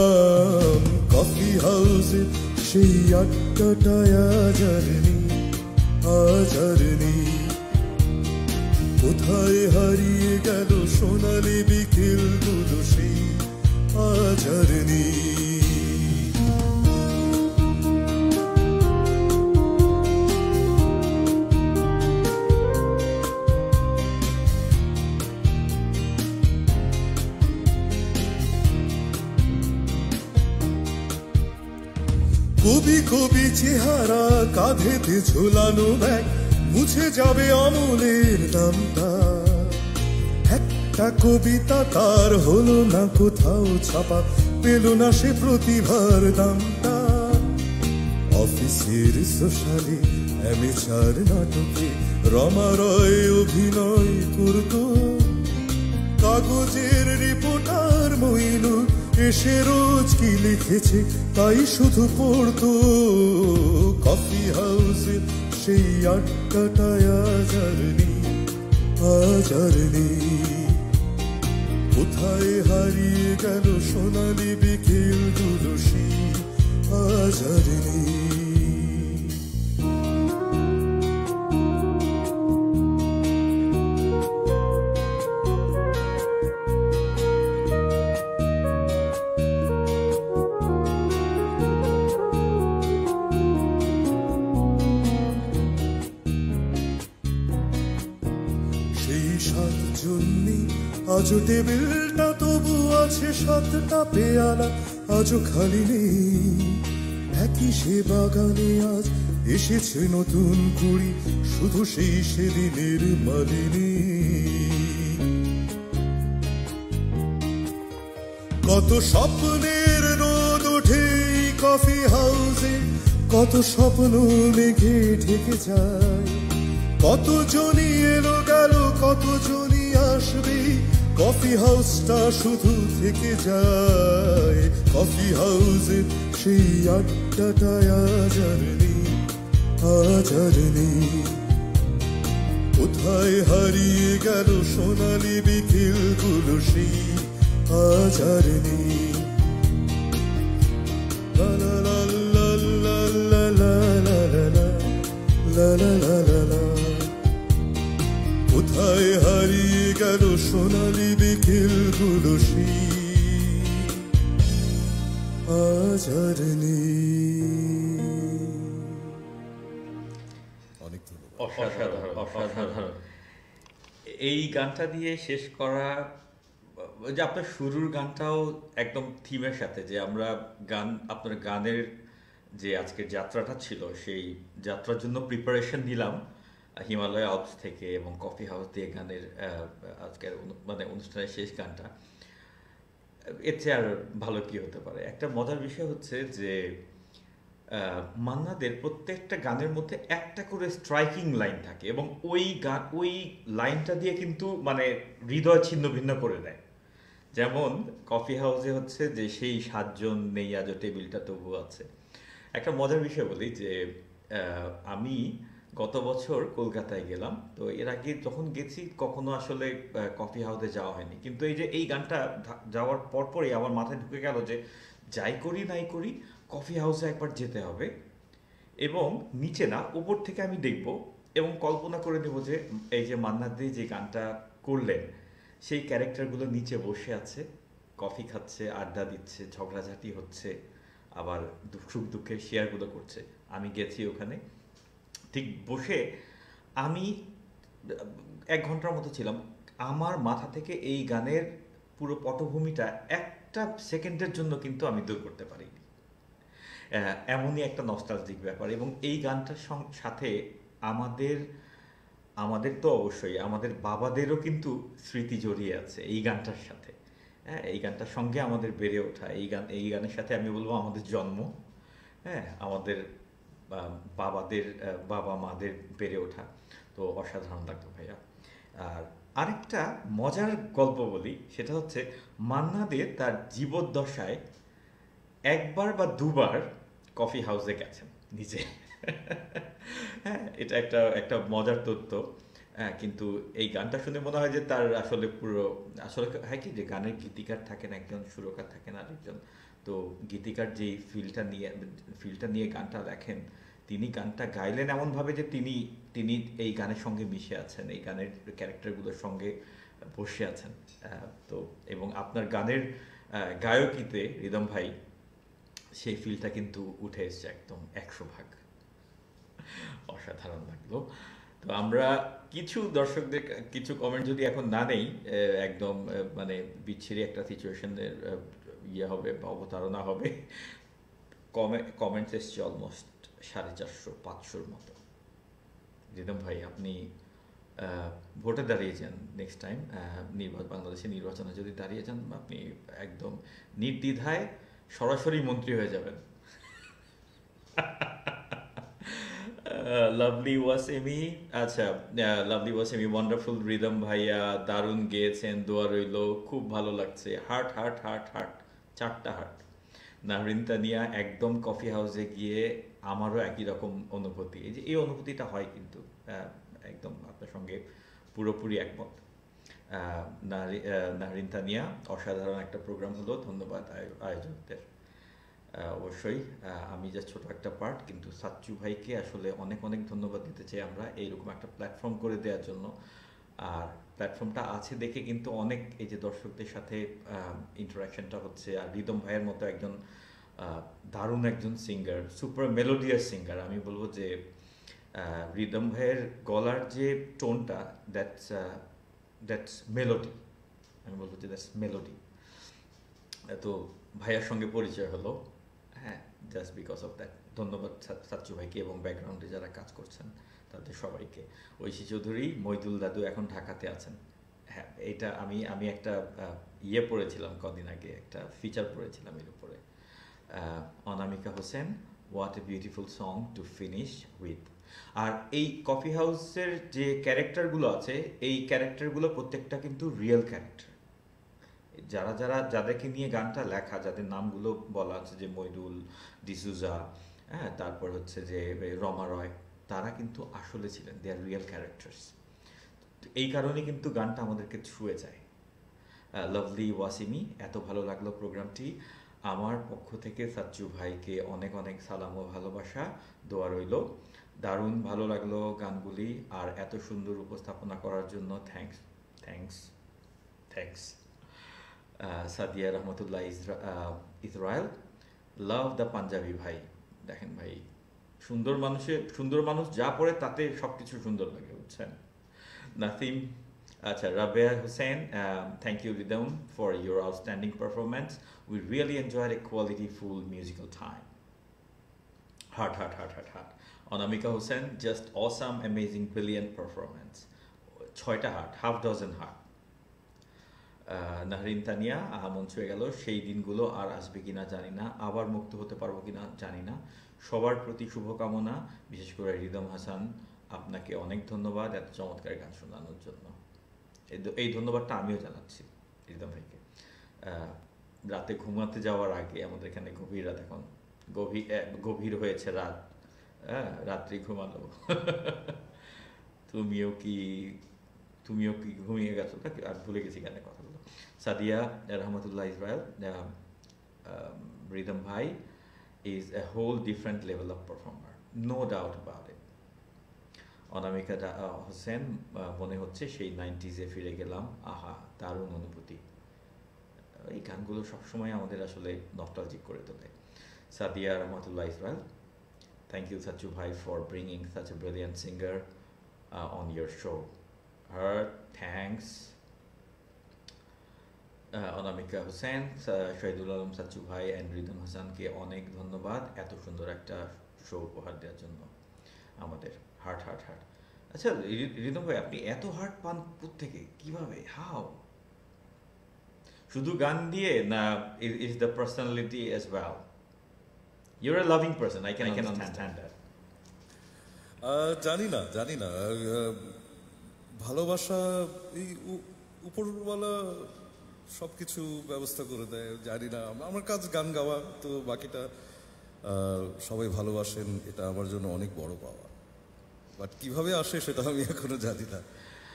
উঠতাম। কফি হাউসে সেই আড্ডাটায় আজারনি আজ আর নেই। কোথায় হারিয়ে গেল সোনালি বিকেল গুলো সেই আজ আর নেই। কবি কবি চেহারা কাঁধেতে ঝোলানো ব্যাগ, মুছে যাবে অমলের নামটা। একটা কবিতা তার হলো না কোথাও ছাপা, পেল না সে প্রতিভার দামটা। অফিসের সোশ্যালে অ্যামেচার নাটকে রমা রয় অভিনয় করতো, কাগজের রিপোর্টার মইনুল এসে রোজ কি লিখেছে তাই শুধু পড়তো। কফি হাউসে সেই আড্ডাটায় আজ আর নেই, আজ আর নেই। কোথায় হারিয়ে গেল সোনালি বিকেল গুলো সেই আজ আর নেই। আজও টেবিলটা তবু আছে সাতটা পেয়ালা, আজও খালি নেই। একই সে বাগানে আজ এসেছে নতুন কুড়ি, শুধু সেই সেদিনের মালিনী। কত স্বপ্নের রোদ ওঠে এই কফি হাউসে, কত স্বপ্ন মেঘে ঢেকে যায়। কত জনই এলো গেল, কত জনই আসবে, কফি হাউসটা শুধু থেকে যায়। কফি হাউসে সেই আড্ডাটায় আজ আর নেই, আজ আর নেই। কোথায় হারিয়ে গেল সোনালি বিকেল গুলো সেই আজ আর নেই। লা লা লা লা লা লা লা লা লা লা লা লা লা। কোথায় হারিয়ে গেল সোনালি বিকেল গুলো সেই আজ আর নেই। অনেক ধন্যবাদ। অসাধারণ অসাধারণ। এই গানটা দিয়ে শেষ করা, যে আপনার শুরুর গানটাও একদম থিমের সাথে, যে আমরা গান, আপনার গানের যে আজকের যাত্রাটা ছিল সেই যাত্রার জন্য প্রিপারেশন নিলাম হিমালয় আলপস থেকে এবং কফি হাউস দিয়ে গানের আজকের মানে অনুষ্ঠানের শেষ গানটা। এর চেয়ে আর ভালো কি হতে পারে। একটা মজার বিষয় হচ্ছে যে মান্না দের প্রত্যেকটা গানের মধ্যে একটা করে স্ট্রাইকিং লাইন থাকে এবং ওই গান ওই লাইনটা দিয়ে কিন্তু মানে হৃদয় ছিন্ন ভিন্ন করে দেয়। যেমন কফি হাউসে হচ্ছে যে সেই সাতজন নেই আজও টেবিলটা তবু আছে। একটা মজার বিষয় বলি যে আমি গত বছর কলকাতায় গেলাম, তো এর আগে যখন গেছি কখনো আসলে কফি হাউসে যাওয়া হয়নি, কিন্তু এই যে এই গানটা যাওয়ার পরপরই আমার মাথায় ঢুকে গেল যে যাই করি নাই করি কফি হাউসে একবার যেতে হবে এবং নিচে না উপর থেকে আমি দেখব এবং কল্পনা করে নেব যে এই যে মান্না দে যে গানটা করলেন সেই ক্যারেক্টারগুলো নিচে বসে আছে, কফি খাচ্ছে, আড্ডা দিচ্ছে, ঝগড়াঝাটি হচ্ছে, আবার সুখ দুঃখের শেয়ারগুলো করছে। আমি গেছি ওখানে, ঠিক বসে আমি এক ঘন্টার মতো ছিলাম। আমার মাথা থেকে এই গানের পুরো পটভূমিটা একটা সেকেন্ডের জন্য কিন্তু আমি দূর করতে পারি। এমনই একটা নস্টালজিক ব্যাপার। এবং এই গানটার সাথে আমাদের আমাদের তো অবশ্যই আমাদের বাবাদেরও কিন্তু স্মৃতি জড়িয়ে আছে এই গানটার সাথে। হ্যাঁ, এই গানটার সঙ্গে আমাদের বেড়ে ওঠা, এই গান এই গানের সাথে আমি বলবো আমাদের জন্ম, হ্যাঁ, আমাদের বাবাদের বাবা মাদের বেড়ে ওঠা। তো অসাধারণ লাগতো ভাইয়া। আর আরেকটা মজার গল্প বলি, সেটা হচ্ছে মান্না দে তার জীবদ্দশায় একবার বা দুবার কফি হাউসে গেছেন নিজে। হ্যাঁ, এটা একটা একটা মজার তথ্য। হ্যাঁ, কিন্তু এই গানটা শুনে মনে হয় যে তার আসলে পুরো আসলে হয় কি যে গানের গীতিকার থাকেন একজন, সুরকার থাকেন আরেকজন। তো গীতিকার যেই ফিলটা নিয়ে ফিলটা নিয়ে গানটা লেখেন তিনি গানটা গাইলেন এমনভাবে যে তিনি তিনি এই গানের সঙ্গে মিশে আছেন, এই গানের ক্যারেক্টারগুলোর সঙ্গে বসে আছেন। আহ, তো এবং আপনার গানের আহ, গায়কিতে রিদম ভাই সেই ফিলটা কিন্তু উঠে এসছে একদম একশো ভাগ। অসাধারণ লাগলো। তো আমরা কিছু দর্শকদের কিছু কমেন্ট যদি এখন না নেই, একদম মানে বিচ্ছিরি একটা সিচুয়েশনের ইয়ে হবে বা অবতারণা হবে। কমেন্টস এসছে অলমোস্ট সাড়ে চারশো পাঁচশোর মতো। রিদম ভাই আপনি ভোটে দাঁড়িয়ে যান নেক্সট টাইম, নির্বাচন বাংলাদেশের নির্বাচনে যদি দাঁড়িয়ে যান আপনি একদম নির্দ্বিধায় সরাসরি মন্ত্রী হয়ে যাবেন। লাভলি ওয়াসেমি, আচ্ছা লাভলি ওয়াসেমি, ওয়ান্ডারফুল রিদম ভাইয়া, দারুণ গেয়েছেন, দোয়া রইল, খুব ভালো লাগছে, হার্ট হার্ট হার্ট হার্ট, চারটা হার্ট। নাহরিন তানিয়া, একদম কফি হাউসে গিয়ে আমারও একই রকম অনুভূতি, এই যে এই অনুভূতিটা হয় কিন্তু একদম আপনার সঙ্গে পুরোপুরি একমত। নাহরিন তানিয়া, অসাধারণ একটা প্রোগ্রাম হলো, ধন্যবাদ আয়োজকদের। অবশ্যই আমি যা ছোট একটা পার্ট, কিন্তু সাচ্চু ভাইকে আসলে অনেক অনেক ধন্যবাদ দিতে চাই আমরা এইরকম একটা প্ল্যাটফর্ম করে দেওয়ার জন্য। আর প্ল্যাটফর্মটা আছে দেখে কিন্তু অনেক এই যে দর্শকদের সাথে ইন্টারাকশনটা হচ্ছে। আর রিদম ভাইয়ের মতো একজন দারুণ একজন সিঙ্গার, সুপার মেলোডিয়াস সিঙ্গার, আমি বলবো যে রিদম ভাইয়ের গলার যে টোনটা, দ্যাটস দ্যাটস মেলোডি, আমি বলবো যে দ্যাটস মেলোডি। তো ভাইয়ার সঙ্গে পরিচয় হলো, হ্যাঁ, জাস্ট বিকজ অফ দ্যাট। ধন্যবাদ সাচ্চু ভাইকে এবং ব্যাকগ্রাউন্ডে যারা কাজ করছেন তাদের সবাইকে। ঐশী চৌধুরী, মইদুল দাদু এখন ঢাকাতে আছেন। হ্যাঁ, এটা আমি আমি একটা ইয়ে পড়েছিলাম কদিন আগে, একটা ফিচার পড়েছিলাম এর উপরে। Anamika Hossain, what a beautiful song to finish with. আর এই কফি হাউসের যে ক্যারেক্টারগুলো আছে, এই ক্যারেক্টারগুলো প্রত্যেকটা কিন্তু রিয়েল ক্যারেক্টার। যারা যারা যাদেরকে নিয়ে গানটা লেখা, যাদের নামগুলো বলা আছে, যে মইদুল, ডিসুজা, হ্যাঁ, তারপর হচ্ছে যে রমা রয়, তারা কিন্তু আসলে ছিলেন, দে আর রিয়েল ক্যারেক্টার্স। এই কারণে কিন্তু গানটা আমাদেরকে ছুঁয়ে যায়। লাভলি ওয়াসিমি, এত ভালো লাগলো প্রোগ্রামটি। আমার পক্ষ থেকে সাচ্চু ভাইকে অনেক অনেক সালাম ও ভালোবাসা, দোয়া রইল। দারুণ ভালো লাগলো গানগুলি, আর এত সুন্দর উপস্থাপনা করার জন্য thanks thanks thanks Sadia Rahmatullah Israel, love the Punjabi ভাই। দেখেন ভাই, সুন্দর মানুষের সুন্দর মানুষ যা পড়ে তাতে সব কিছু সুন্দর লাগে, বুঝছেন। নাসিম, আচ্ছা, Rabeya Hossain, thank you Rhythm for your outstanding performance, we really enjoyed a quality full musical time. Heart heart heart heart heart. Anamika Hossain, just awesome, amazing, brilliant performance, ছয়টা heart, half dozen heart. Nahrin Tania, আহা মন ছুঁয়ে গেল, সেই দিনগুলো আর আসবে কিনা জানি না, আবার মুক্ত হতে পারবো কিনা জানি না, সবার প্রতি শুভকামনা, বিশেষ করে রিদম হাসান, আপনাকে অনেক ধন্যবাদ এত চমৎকার গান শোনানোর জন্য। এই ধন্যবাদটা আমিও জানাচ্ছি রিদম ভাইকে। রাতে ঘুমাতে যাওয়ার আগে, আমাদের এখানে গভীর রাত, এখন গভীর গভীর হয়েছে রাত, হ্যাঁ, রাত্রি ঘুমালো। তুমিও কি তুমিও কি ঘুমিয়ে গেছো নাকি, আর ভুলে গেছি গানের কথাগুলো। সাদিয়া রহমতুল্লাহ ইসরায়েল, রিদম ভাই is a whole different level of performer, no doubt about it. Anamika Hossain, মনে হচ্ছে সেই নাইনটিজে ফিরে গেলাম, আহা দারুণ অনুভূতি। এই গানগুলো সবসময় আমাদের আসলে নস্টালজিক করে তোলে। সাদিয়া রহমতুল্লাহ ইসরায়েল, থ্যাংক ইউ সাচ্চু ভাই for bringing such a brilliant singer uh, on your show. Her thanks. Anamika Hossain, Shahidul Alam Sachchu ভাই অ্যান্ড রিদম হাসানকে অনেক ধন্যবাদ এত সুন্দর একটা শো উপহার দেওয়ার জন্য আমাদের। Heart heart heart. আচ্ছা রিদম ভাই, আপনি এত হার্ট পান কোত্থেকে, কিভাবে, হাউ? শুধু গান দিয়ে না, is the personality as well? Your a loving person, I can I can understand that. জানি না জানি না ভালোবাসা এই উপরওয়ালা সব কিছু ব্যবস্থা করে দেয়, জানি না। আমার কাজ গান গাওয়া, তো বাকিটা সবাই ভালোবাসেন, এটা আমার জন্য অনেক বড় পাওয়া। বাট কিভাবে আসে সেটা আমি এখনো জানি না।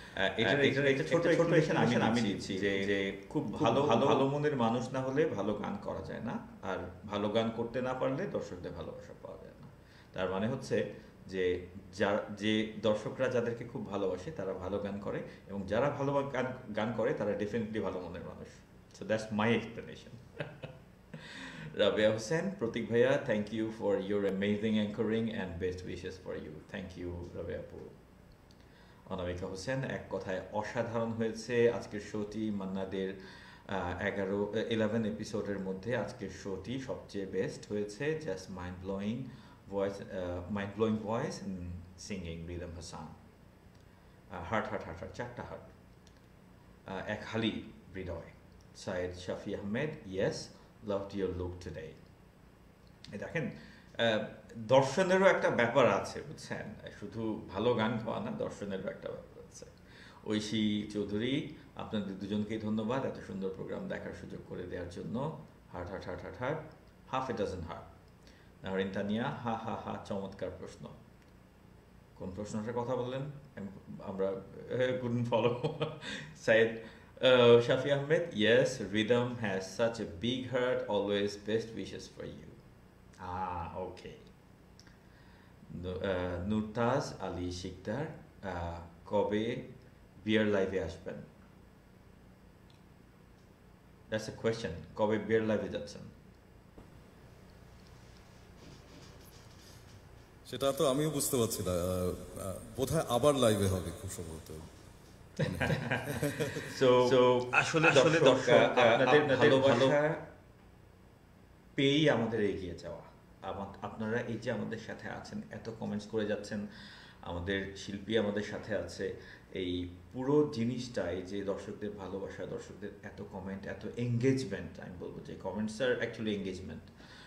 আমি দিচ্ছি যে খুব ভালো ভালো ভালো মনের মানুষ না হলে ভালো গান করা যায় না, আর ভালো গান করতে না পারলে দর্শকদের ভালোবাসা পাওয়া যায় না। তার মানে হচ্ছে যে যা যে দর্শকরা যাদেরকে খুব ভালোবাসে তারা ভালো গান করে, এবং যারা ভালো গান গান করে তারা ডেফিনেটলি ভালো মনের মানুষ। So that's my explanation. Rabia Hussain, Pratik Bhaiya, thank you for your amazing anchoring and best wishes for you. Thank you, Rabia Apu. Anamika Hossain, এক কথায় অসাধারণ হয়েছে আজকের শোটি। মান্নাদের এগারো ইলেভেন এপিসোডের মধ্যে আজকের শোটি সবচেয়ে বেস্ট হয়েছে। Just mind blowing voice, mind blowing voice singing Rhythm Hasan. Heart heart heart heart চারটা হার্ট, এক হালি হৃদয়। Saeed Shafi Ahmed, yes loved your look today. দেখেন দর্শনেরও একটা ব্যাপার আছে বুঝছেন, শুধু ভালো গান গাওয়া না, দর্শনেরও একটা ব্যাপার আছে। ঐশী চৌধুরী, আপনাদের দুজনকেই ধন্যবাদ এত সুন্দর প্রোগ্রাম দেখার সুযোগ করে দেওয়ার জন্য। Heart heart heart heart heart half a dozen heart. Nahrin Tania, হা হা হা চমৎকার প্রশ্ন। কোন প্রশ্নটার কথা বললেন আমরা couldn't follow. Saeed Uh, Shafi Ahmed, yes, rhythm has such a big heart, always best wishes for you. Ah, okay. Uh, Nurtaz Ali Shikdar, uh, Kobe Beer Live আসবেন? That's a question. Kobe Beer Live যাচ্ছেন? সেটা তো আমিও বুঝতে পারছি না, বোধহয় আবার লাইভে হবে খুব সম্ভবত। আসলে দর্শক আপনাদের ভালোবাসা পেয়েই আমাদের এগিয়ে যাওয়া। আপনারা এই যে আমাদের সাথে আছেন, এত কমেন্টস করে যাচ্ছেন, আমাদের শিল্পী আমাদের সাথে আছে, এই পুরো জিনিসটা, এই যে দর্শকদের ভালোবাসা, দর্শকদের এত কমেন্ট, এত এঙ্গেজমেন্ট, আমি বলবো যে কমেন্টস আর অ্যাকচুয়ালি এঙ্গেজমেন্ট,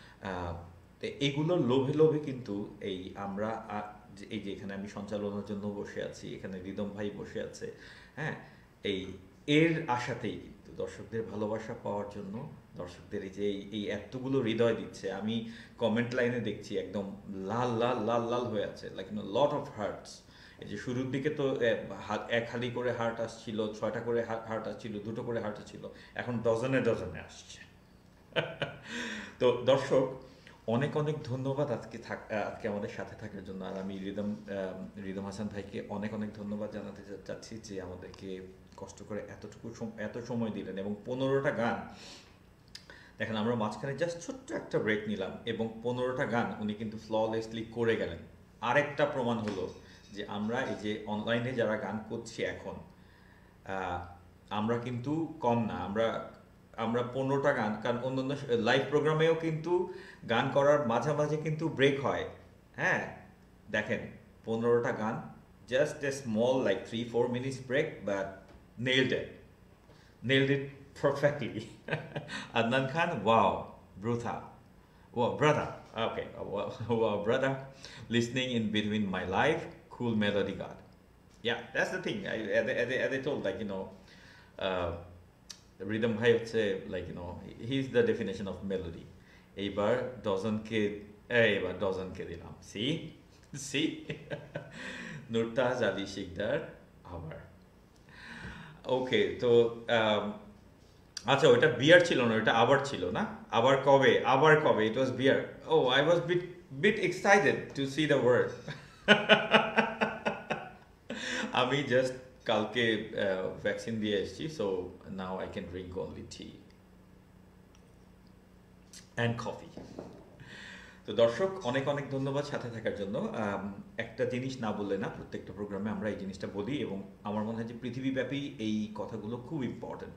এগুলোর লোভে লোভে কিন্তু এই আমরা এই যে এখানে আমি সঞ্চালনার জন্য বসে আছি, এখানে রিদম ভাই বসে আছে, হ্যাঁ, এই এর আশাতেই কিন্তু দর্শকদের ভালোবাসা পাওয়ার জন্য, দর্শকদের এই যে এই এতগুলো হৃদয় দিচ্ছে, আমি কমেন্ট লাইনে দেখছি একদম লাল লাল লাল লাল হয়ে আছে, like you know lot of hearts. এই যে শুরুর দিকে তো এক হালি করে হার্ট আসছিল, ছয়টা করে হার্ট আসছিল, দুটো করে হার্ট আসছিল, এখন ডজনে ডজনে আসছে। তো দর্শক অনেক অনেক ধন্যবাদ আজকে থাক আজকে আমাদের সাথে থাকার জন্য। আর আমি রিদম রিদম হাসান ভাইকে অনেক অনেক ধন্যবাদ জানাতে চাচ্ছি যে আমাদেরকে কষ্ট করে এতটুকু এত সময় দিলেন, এবং পনেরোটা গান দেখেন আমরা মাঝখানে জাস্ট ছোট্ট একটা ব্রেক নিলাম, এবং পনেরোটা গান উনি কিন্তু ফ্ললেসলি করে গেলেন। আরেকটা প্রমাণ হলো যে আমরা এই যে অনলাইনে যারা গান করছি এখন, আমরা কিন্তু কম না, আমরা আমরা পনেরোটা গান, কারণ অন্যান্য লাইভ প্রোগ্রামেও কিন্তু গান করার মাঝামাঝি কিন্তু ব্রেক হয়, হ্যাঁ, দেখেন পনেরোটা গান, just a small like three four minutes break, but nailed it nailed it perfectly. Adnan Khan, wow, brother, wow, brother, okay, wow, brother, listening in between my life, cool melody god. Yeah, that's the thing. I, as, I, as I told, like, you know, uh, Rhythm ভাই হচ্ছে like you know he is the definition of melody. এইবার ডজনকে এইবার ডজনকে দিলাম, সি সি নুরতাজ আলী শিকদার আবার। ওকে, তো আচ্ছা ওইটা বিয়ার ছিল না, ওইটা আবার ছিল না, আবার কবে, আবার কবে, it was beer. Oh I was bit bit excited to see the word. আমি জাস্ট কালকে ভ্যাকসিন দিয়ে এসেছি, so now I can drink only tea and coffee. তো দর্শক অনেক অনেক ধন্যবাদ সাথে থাকার জন্য। একটা জিনিস না বললে না, প্রত্যেকটা প্রোগ্রামে আমরা এই জিনিসটা বলি, এবং আমার মনে হয় যে পৃথিবীব্যাপী এই কথাগুলো খুব ইম্পর্টেন্ট,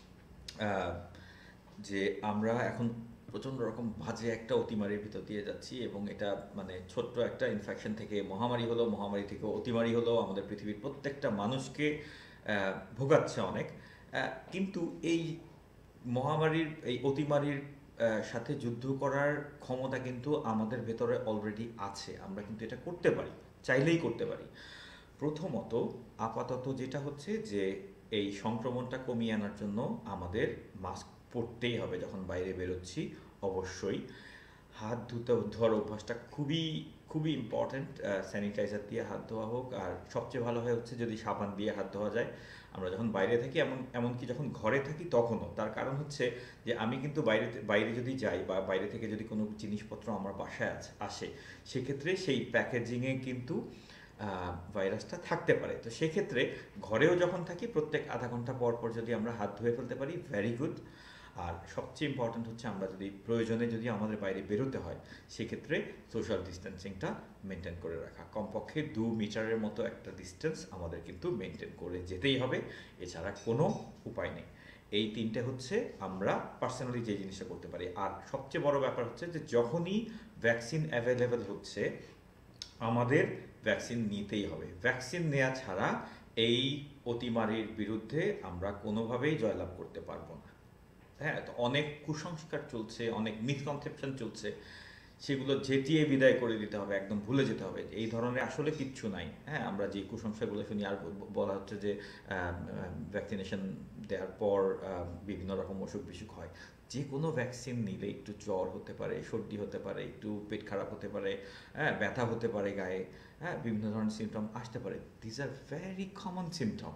যে আমরা এখন প্রচণ্ড রকম বাজে একটা অতিমারির ভিতর দিয়ে যাচ্ছি, এবং এটা মানে ছোট্ট একটা ইনফেকশন থেকে মহামারী হলো, মহামারী থেকে অতিমারি হলো, আমাদের পৃথিবীর প্রত্যেকটা মানুষকে ভোগাচ্ছে অনেক। কিন্তু এই মহামারীর এই অতিমারির সাথে যুদ্ধ করার ক্ষমতা কিন্তু আমাদের ভেতরে অলরেডি আছে, আমরা কিন্তু এটা করতে পারি, চাইলেই করতে পারি। প্রথমত আপাতত যেটা হচ্ছে যে এই সংক্রমণটা কমিয়ে আনার জন্য আমাদের মাস্ক পরতেই হবে যখন বাইরে বেরোচ্ছি, অবশ্যই হাত ধুতে ধোয়ার অভ্যাসটা খুবই খুবই ইম্পর্ট্যান্ট। স্যানিটাইজার দিয়ে হাত ধোয়া হোক, আর সবচেয়ে ভালো হয় হচ্ছে যদি সাবান দিয়ে হাত ধোয়া যায়। আমরা যখন বাইরে থাকি, এমন এমনকি যখন ঘরে থাকি তখনও। তার কারণ হচ্ছে যে আমি কিন্তু বাইরে বাইরে যদি যাই বা বাইরে থেকে যদি কোনো জিনিসপত্র আমার বাসায় আসে, সেক্ষেত্রে সেই প্যাকেজিংয়ে কিন্তু ভাইরাসটা থাকতে পারে। তো সেক্ষেত্রে ঘরেও যখন থাকি প্রত্যেক আধা ঘন্টা পর পর যদি আমরা হাত ধুয়ে ফেলতে পারি, ভেরি গুড। আর সবচেয়ে ইম্পর্ট্যান্ট হচ্ছে আমরা যদি প্রয়োজনে যদি আমাদের বাইরে বেরোতে হয়, সেক্ষেত্রে সোশ্যাল ডিস্টেন্সিংটা মেনটেন করে রাখা, কমপক্ষে দু মিটারের মতো একটা ডিস্টেন্স আমাদের কিন্তু মেনটেন করে যেতেই হবে, এছাড়া কোনো উপায় নেই। এই তিনটে হচ্ছে আমরা পার্সোনালি যে জিনিসটা করতে পারি। আর সবচেয়ে বড় ব্যাপার হচ্ছে যে যখনই ভ্যাকসিন অ্যাভেলেবেল হচ্ছে, আমাদের ভ্যাকসিন নিতেই হবে। ভ্যাকসিন নেওয়া ছাড়া এই অতিমারির বিরুদ্ধে আমরা কোনোভাবেই জয়লাভ করতে পারবো না। হ্যাঁ, তো অনেক কুসংস্কার চলছে, অনেক মিসকনসেপশন চলছে, সেগুলো যেটিয়ে বিদায় করে দিতে হবে, একদম ভুলে যেতে হবে। এই ধরনের আসলে কিচ্ছু নাই। হ্যাঁ, আমরা যে কুসংস্কারগুলো শুনি, আর বলা হচ্ছে যে ভ্যাকসিনেশন দেওয়ার পর বিভিন্ন রকম অসুখ বিসুখ হয়। যে কোনো ভ্যাকসিন নিলে একটু জ্বর হতে পারে, সর্দি হতে পারে, একটু পেট খারাপ হতে পারে, হ্যাঁ, ব্যথা হতে পারে গায়ে, হ্যাঁ, বিভিন্ন ধরনের সিমটম আসতে পারে। This are very common symptom.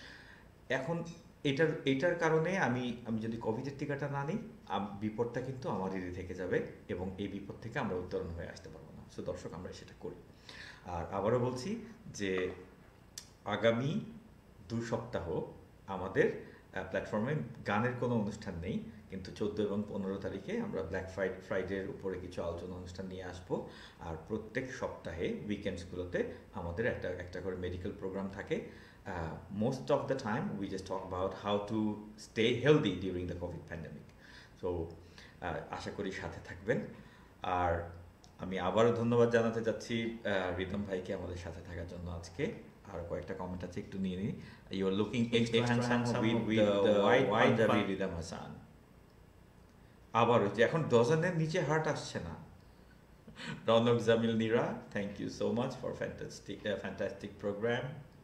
এখন এটার এটার কারণে আমি আমি যদি কোভিডের টিকাটা না নিই, বিপদটা কিন্তু আমাদেরই থেকে যাবে এবং এই বিপদ থেকে আমরা উত্তরণ হয়ে আসতে পারবো না। সো দর্শক, আমরা সেটা করি। আর আবারও বলছি যে আগামী দু সপ্তাহ আমাদের প্ল্যাটফর্মে গানের কোনো অনুষ্ঠান নেই, কিন্তু চোদ্দো এবং পনেরো তারিখে আমরা ব্ল্যাক ফ্রাইডে ফ্রাইডের উপরে কিছু আলোচনা অনুষ্ঠান নিয়ে আসবো। আর প্রত্যেক সপ্তাহে উইকেন্ডসগুলোতে আমাদের একটা একটা করে মেডিকেল প্রোগ্রাম থাকে। Uh, most of the time we just talk about how to stay healthy during the COVID pandemic. So আশা করি সাথে থাকবেন। আর আমি আবারও ধন্যবাদ জানাতে চাচ্ছি রিদম ভাইকে আমাদের সাথে থাকার জন্য আজকে। আর কয়েকটা কমেন্ট আছে, একটু নিয়ে নিই। You are looking extra handsome with the white Punjabi Ridom Hasan. আবারও যে এখন ডজনের নিচে হার্ট আসছে না। Rounak Jamil Nira, thank you so much for fantastic fantastic program.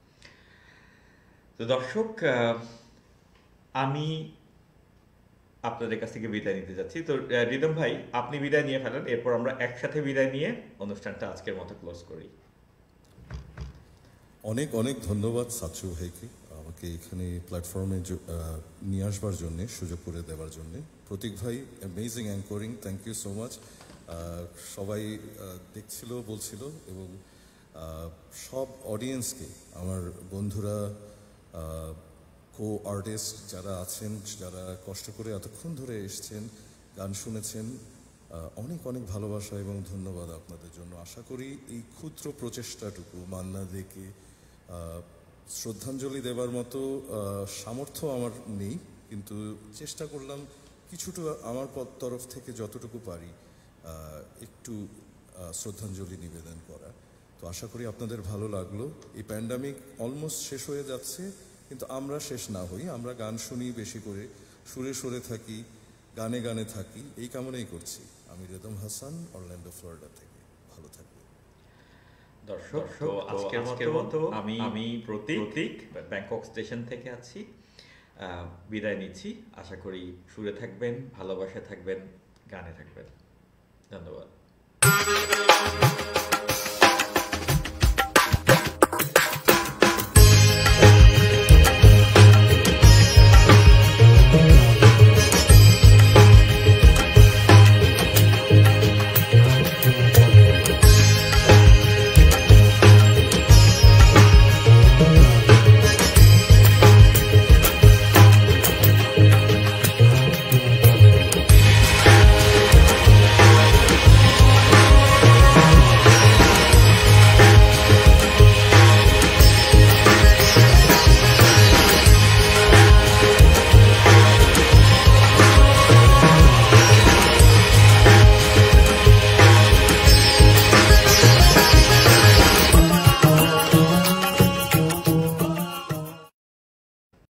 তো দর্শক, আমি আপনাদের কাছ থেকে বিদায় নিতে যাচ্ছি। তো রিদম ভাই, আপনি বিদায় নিয়ে ফেলেন, এরপর আমরা একসাথে বিদায় নিয়ে অনুষ্ঠানটা আজকের মতো ক্লোজ করি। অনেক অনেক ধন্যবাদ সাচু ভাইকে আমাকে এখানে প্ল্যাটফর্মে নিয়ে আসবার জন্যে, সুযোগ করে দেওয়ার জন্যে। প্রতীক ভাই, amazing anchoring, thank you so much. সবাই দেখছিল, বলছিল, এবং সব অডিয়েন্সকে, আমার বন্ধুরা, কো আর্টিস্ট যারা আছেন, যারা কষ্ট করে এতক্ষণ ধরে এসছেন, গান শুনেছেন, অনেক অনেক ভালোবাসা এবং ধন্যবাদ আপনাদের জন্য। আশা করি এই ক্ষুদ্র প্রচেষ্টাটুকু মান্না দেকে শ্রদ্ধাঞ্জলি দেবার মতো সামর্থ্য আমার নেই, কিন্তু চেষ্টা করলাম কিছুটা আমার তরফ থেকে যতটুকু পারি একটু শ্রদ্ধাঞ্জলি নিবেদন করা। তো আশা করি আপনাদের ভালো লাগলো। এই প্যান্ডামিক অলমোস্ট শেষ হয়ে যাচ্ছে, কিন্তু আমরা শেষ না হই, আমরা গান শুনি বেশি করে, সুরে সুরে থাকি, গানে গানে থাকি, এই কামনাই করছি। আমি রিদম হাসান, অরল্যান্ডো, ফ্লোরিডা থেকে। ভালো থাকবেন দর্শক। তো আজকের মতো আমি আমি প্রতীক ব্যাংকক স্টেশন থেকে আছি, বিদায় নিচ্ছি। আশা করি সুরে থাকবেন, ভালোবাসা থাকবেন, গানে থাকবেন। ধন্যবাদ।